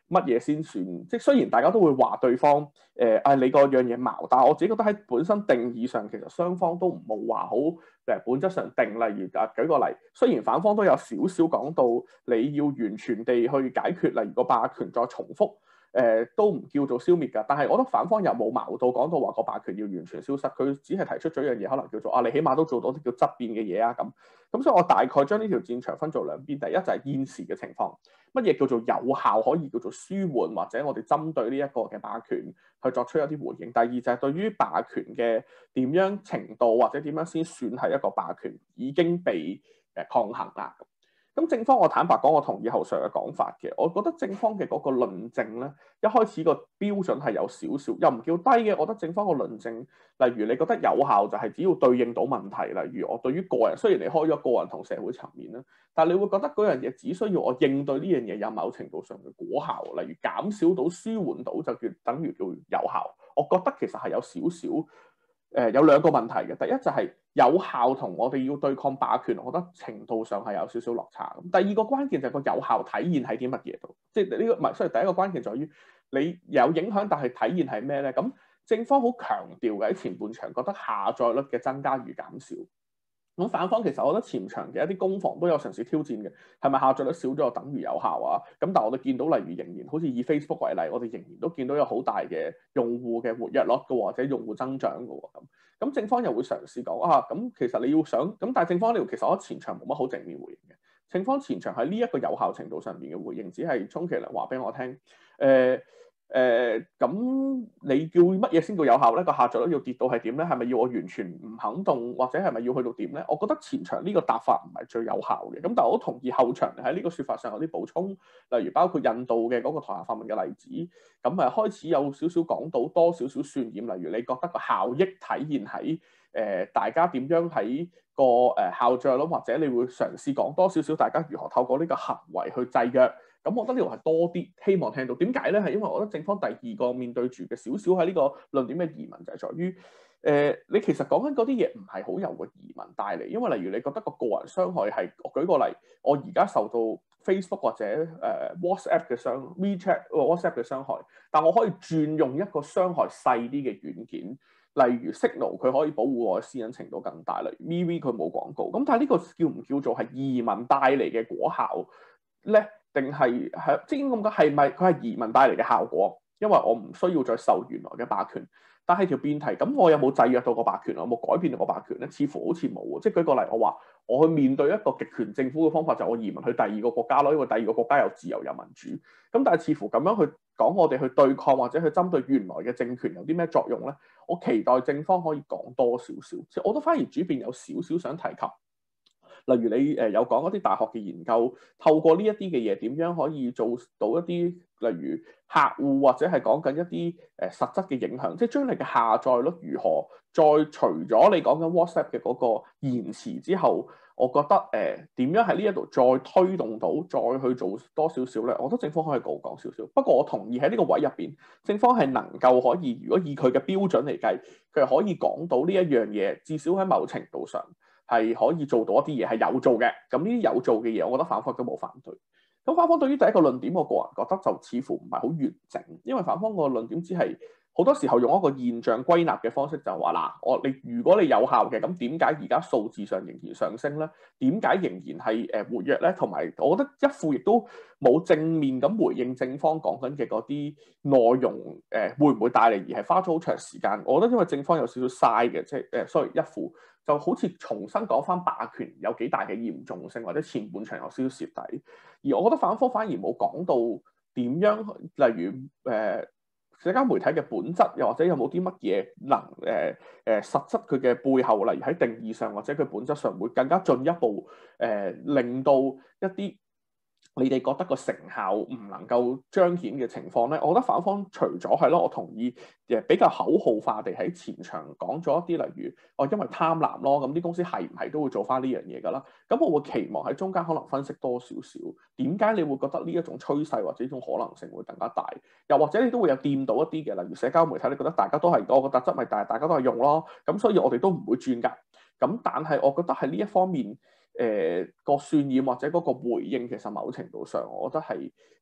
乜嘢先算？即係雖然大家都會話對方誒，誒、呃、你個樣嘢矛，但係我自己覺得喺本身定義上，其實雙方都冇話好誒本質上定。例如啊，舉個例，雖然反方都有少少講到你要完全地去解決，例如個霸權再重複。誒、呃、都唔叫做消滅㗎，但係我覺得反方又冇矛到講到話個霸權要完全消失，佢只係提出咗一樣嘢，可能叫做啊，你起碼都做到啲叫質變嘅嘢啊咁。咁所以我大概將呢條戰場分做兩邊，第一就係現時嘅情況，乜嘢叫做有效可以叫做舒緩，或者我哋針對呢一個嘅霸權去作出一啲回應。第二就係對於霸權嘅點樣程度或者點樣先算係一個霸權已經被誒抗衡啦。咁正方我坦白講，我同意後上嘅講法嘅。我覺得正方嘅嗰個論證咧，一開始個標準係有少少，又唔叫低嘅。我覺得正方個論證，例如你覺得有效就係只要對應到問題，例如我對於個人，雖然你開咗個人同社會層面啦，但係你會覺得嗰樣嘢只需要我應對呢樣嘢有某程度上嘅果效，例如減少到、舒緩到，就叫等於叫有效。我覺得其實係有少少。誒、呃、有兩個問題嘅，第一就係有效同我哋要對抗霸權，我覺得程度上係有少少落差。咁第二個關鍵就係個有效體現喺啲乜嘢度，即係呢個唔係，所以第一個關鍵在於你有影響，但係體現係咩咧？咁正方好強調嘅喺前半場覺得下載率嘅增加與減少。咁反方其實我覺得前場嘅一啲攻防都有嘗試挑戰嘅，係咪下載率少咗就等於有效啊？咁但係我哋見到例如仍然好似以 Facebook 為例，我哋仍然都見到有好大嘅用戶嘅活躍率嘅，或者用戶增長嘅喎咁。咁正方又會嘗試講啊，咁其實你要想咁，但係正方呢條其實我前場冇乜好正面回應嘅。正方前場喺呢一個有效程度上面嘅回應，只係充其量話俾我聽，誒、呃。誒咁、呃、你叫乜嘢先叫有效咧？個下載率要跌到係點咧？係咪要我完全唔肯動，或者係咪要去到點咧？我覺得前場呢個答法唔係最有效嘅。咁但係我都同意後場喺呢個説法上有啲補充，例如包括印度嘅嗰個台下發問嘅例子，咁誒開始有少少講到多少少渲染，例如你覺得個效益體現喺誒、呃、大家點樣喺個誒效載率，或者你會嘗試講多少少大家如何透過呢個行為去制約。咁我覺得呢度係多啲希望聽到，點解咧？係因為我覺得正方第二個面對住嘅少少喺呢個論點嘅疑問就係在於，誒、呃、你其實講緊嗰啲嘢唔係好有個疑問帶嚟，因為例如你覺得個個人傷害係，我舉個例，我而家受到 Facebook 或者誒、呃、WhatsApp 嘅傷 WeChat 或 WhatsApp 嘅傷害，但我可以轉用一個傷害細啲嘅軟件，例如 Signal 佢可以保護我嘅私隱程度更大，例如 MeWe 佢冇廣告，咁但係呢個叫唔叫做係移民帶嚟嘅果效咧？定係係即係咁講，係咪佢係移民帶嚟嘅效果？因為我唔需要再受原來嘅霸權，但係條辯題咁，我有冇制約到個霸權？我有冇改變到個霸權咧？似乎好似冇喎。即係舉個例，我話我去面對一個極權政府嘅方法，就係我移民去第二個國家咯，因為第二個國家有自由有民主。咁但係似乎咁樣去講，我哋去對抗或者去針對原來嘅政權有啲咩作用咧？我期待正方可以講多少少。即係我都反而主辯有少少想提及。例如你誒有講一啲大學嘅研究，透過呢一啲嘅嘢點樣可以做到一啲，例如客戶或者係講緊一啲誒實質嘅影響，即係將你嘅下載率如何，再除咗你講緊 WhatsApp 嘅嗰個延遲之後，我覺得誒點、呃、樣喺呢一度再推動到，再去做多少少咧？我覺得正方可以講講少少。不過我同意喺呢個位入邊，正方係能夠可以，如果以佢嘅標準嚟計，佢係可以講到呢一樣嘢，至少喺某程度上。係可以做到一啲嘢係有做嘅，咁呢啲有做嘅嘢，我覺得反方都冇反對。咁反方對於第一個論點，我個人覺得就似乎唔係好完整，因為反方個論點只係好多時候用一個現象歸納嘅方式就，就係話嗱，我你如果你有效嘅，咁點解而家數字上仍然上升咧？點解仍然係誒活躍咧？同埋我覺得一副亦都冇正面咁回應正方講緊嘅嗰啲內容，誒、呃、會唔會帶嚟而係花咗好長時間？我覺得因為正方有少少嘥嘅，即係誒，sorry 一副。就好似重新講翻霸權有幾大嘅嚴重性，或者前半場有少少蝕底，而我覺得反方反而冇講到點樣，例如誒、呃、社交媒體嘅本質，又或者有冇啲乜嘢能誒誒、呃呃、實質佢嘅背後，例如喺定義上或者佢本質上會更加進一步誒、呃，令到一啲你哋覺得個成效唔能夠彰顯嘅情況咧，我覺得反方除咗係咯，我同意誒比較口號化地喺前場講咗一啲，例如哦因為貪婪咯，咁啲公司係唔係都會做翻呢樣嘢㗎啦？咁我會期望喺中間可能分析多少少，點解你會覺得呢一種趨勢或者呢種可能性會更加大？又或者你都會有掂到一啲嘅，例如社交媒體，你覺得大家都係我個特質咪大，大家都係用咯，咁所以我哋都唔會轉㗎。咁但係我覺得喺呢一方面。誒、呃、個渲染或者嗰個回應，其實某程度上，我覺得係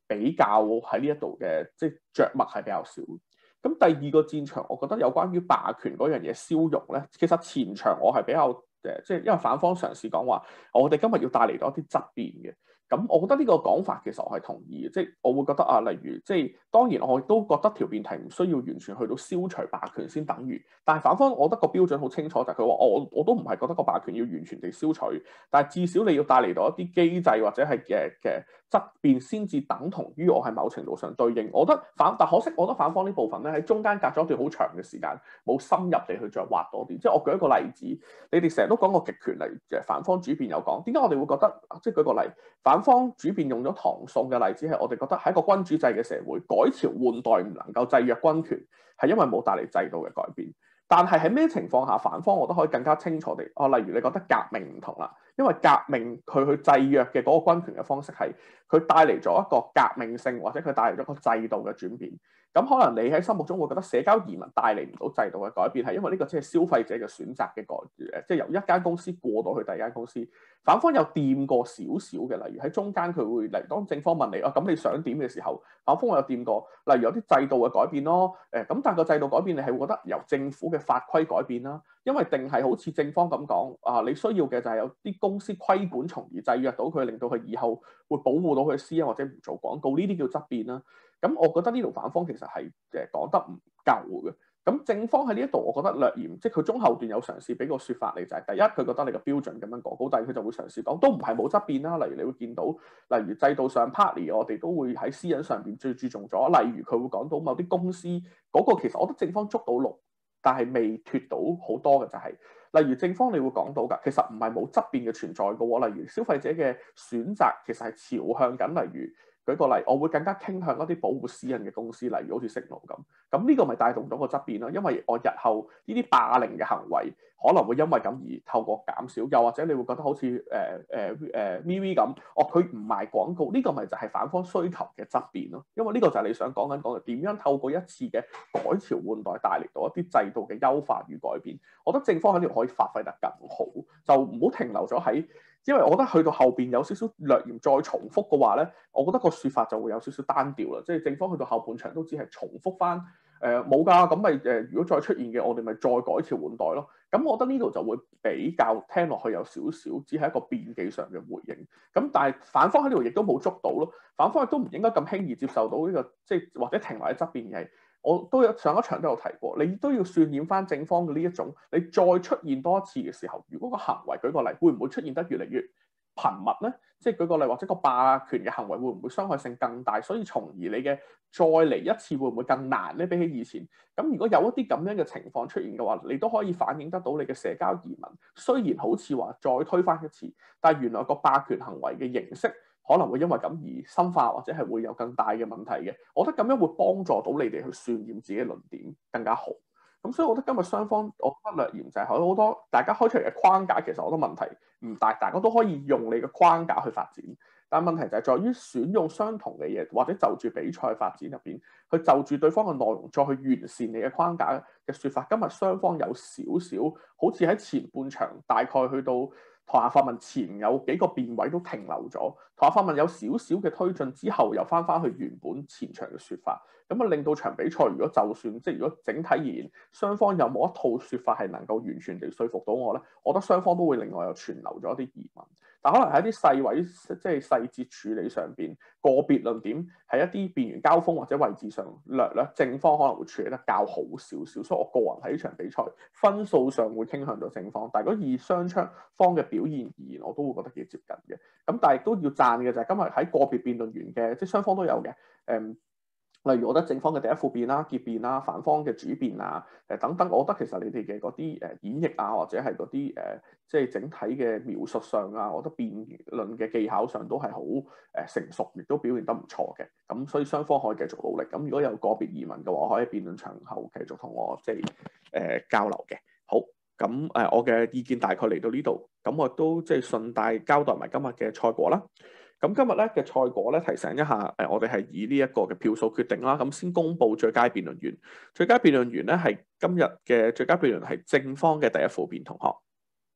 比較喺呢一度嘅即係著墨係比較少。咁第二個戰場，我覺得有關於霸權嗰樣嘢消融咧，其實前場我係比較誒，即係因為反方嘗試講話，我哋今日要帶嚟到一啲質變嘅。咁我覺得呢個講法其實我係同意嘅，即係我會覺得啊，例如即係當然我亦都覺得條辯題唔需要完全去到消除霸權先等於，但係反方我覺得個標準好清楚，就係佢話我我都唔係覺得個霸權要完全地消除，但係至少你要帶嚟到一啲機制或者係嘅嘅質變先至等同於我係某程度上對應。我覺得反但可惜，我覺得反方呢部分咧喺中間隔咗一段好長嘅時間，冇深入地去再挖多啲。即係我舉一個例子，你哋成日都講個極權，例如反方主辯有講，點解我哋會覺得即係舉個例反方主辯用咗唐宋嘅例子係我哋覺得喺一個君主制嘅社會改朝換代唔能夠制約軍權，係因為冇帶嚟制度嘅改變。但係喺咩情況下反方我都可以更加清楚地哦，例如你覺得革命唔同啦，因為革命佢去制約嘅嗰個軍權嘅方式係佢帶嚟咗一個革命性或者佢帶嚟咗個制度嘅轉變。咁可能你喺心目中會覺得社交移民帶嚟唔到制度嘅改變，係因為呢個只係消費者嘅選擇嘅改誒，即係由一間公司過到去第二間公司。反方有掂過少少嘅，例如喺中間佢會嚟當正方問你啊，咁你想點嘅時候，反方我有掂過，例如有啲制度嘅改變咯，誒咁但係個制度改變你係會覺得由政府嘅法規改變啦，因為定係好似正方咁講啊，你需要嘅就係有啲公司規管，從而制約到佢，令到佢以後會保護到佢私隱或者唔做廣告，呢啲叫質變啦。咁我覺得呢度反方其實係誒講得唔夠嘅。咁正方喺呢一度，我覺得略嫌，即係佢中後段有嘗試俾個説法你，就係、是、第一佢覺得你個標準咁樣過高，第二佢就會嘗試講都唔係冇質變啦。例如你會見到，例如制度上 partly 我哋都會喺私隱上邊最注重咗。例如佢會講到某啲公司嗰、那個其實我覺得正方捉到鹿，但係未脫到好多嘅就係、是，例如正方你會講到㗎，其實唔係冇質變嘅存在嘅喎。例如消費者嘅選擇其實係朝向緊，例如。舉個例，我會更加傾向一啲保護私隱嘅公司，例如好似 Signal 咁。咁呢個咪帶動咗個質變咯，因為我日後呢啲霸凌嘅行為可能會因為咁而透過減少，又或者你會覺得好似誒誒誒 V V 咁，哦佢唔賣廣告，呢、這個咪就係反方需求嘅質變咯。因為呢個就係你想講緊講嘅點樣透過一次嘅改朝換代帶嚟到一啲制度嘅優化與改變。我覺得正方喺呢度可以發揮得更好，就唔好停留咗喺。因為我覺得去到後邊有少少略嫌再重複嘅話咧，我覺得個説法就會有少少單調啦。即係正方去到後半場都只係重複翻誒冇㗎，咁咪誒如果再出現嘅，我哋咪再改朝換代咯。咁我覺得呢度就會比較聽落去有少少只係一個辯記上嘅回應。咁但係反方喺呢度亦都冇捉到咯，反方亦都唔應該咁輕易接受到呢個即係或者停埋喺側邊嘅。我都有上一場都有提過，你都要渲染翻正方嘅呢一種，你再出現多一次嘅時候，如果個行為舉個例，會唔會出現得越嚟越頻密咧？即係舉個例，或者個霸權嘅行為會唔會傷害性更大？所以從而你嘅再嚟一次會唔會更難咧？比起以前，咁如果有一啲咁樣嘅情況出現嘅話，你都可以反映得到你嘅社交移民雖然好似話再推翻一次，但係原來個霸權行為嘅形式。可能會因為咁而深化，或者係會有更大嘅問題嘅。我覺得咁樣會幫助到你哋去渲染自己嘅論點更加好。咁所以我覺得今日雙方，我覺得略嫌就係好多大家開出嚟嘅框架，其實好多問題唔大，大家都可以用你嘅框架去發展。但問題就係在於選用相同嘅嘢，或者就住比賽發展入邊，去就住對方嘅內容再去完善你嘅框架嘅説法。今日雙方有少少好似喺前半場大概去到。台下發問前有幾個辯位都停留咗，台下發問有少少嘅推進之後，又翻翻去原本前場嘅説法，咁啊令到場比賽如果就算即係如果整體而言，雙方有冇一套説法係能夠完全地說服到我咧？我覺得雙方都會另外又存留咗一啲疑問，但可能喺啲細位即係細節處理上邊，個別論點喺一啲辯員交鋒或者位置上略略正方可能會處理得較好少少，所以我個人喺呢場比賽分數上會傾向到正方，但係如果以雙槍方嘅表現而言，我都會覺得幾接近嘅。咁但係亦都要讚嘅就係今日喺個別辯論員嘅，即係雙方都有嘅。誒、嗯，例如我覺得正方嘅第一副辯啦、結辯啦、反方嘅主辯啊、誒等等，我覺得其實你哋嘅嗰啲誒演繹啊，或者係嗰啲誒即係整體嘅描述上啊，我覺得辯論嘅技巧上都係好誒成熟，亦都表現得唔錯嘅。咁所以雙方可以繼續努力。咁如果有個別疑問嘅話，可以辯論場後繼續同我即係誒交流嘅。好。咁誒、呃，我嘅意見大概嚟到呢度，咁我都即係順帶交代埋今日嘅賽果啦。咁今日咧嘅賽果咧，提醒一下誒、呃，我哋係以呢一個嘅票數決定啦。咁先公布最佳辯論員，最佳辯論員咧係今日嘅最佳辯論係正方嘅第一副辯同學。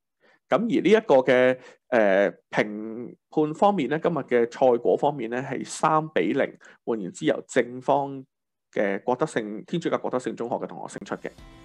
咁而呢一個嘅誒、呃、評判方面咧，今日嘅賽果方面咧係三比零，換言之由正方嘅郭德勝天主教郭德勝中學嘅同學勝出嘅。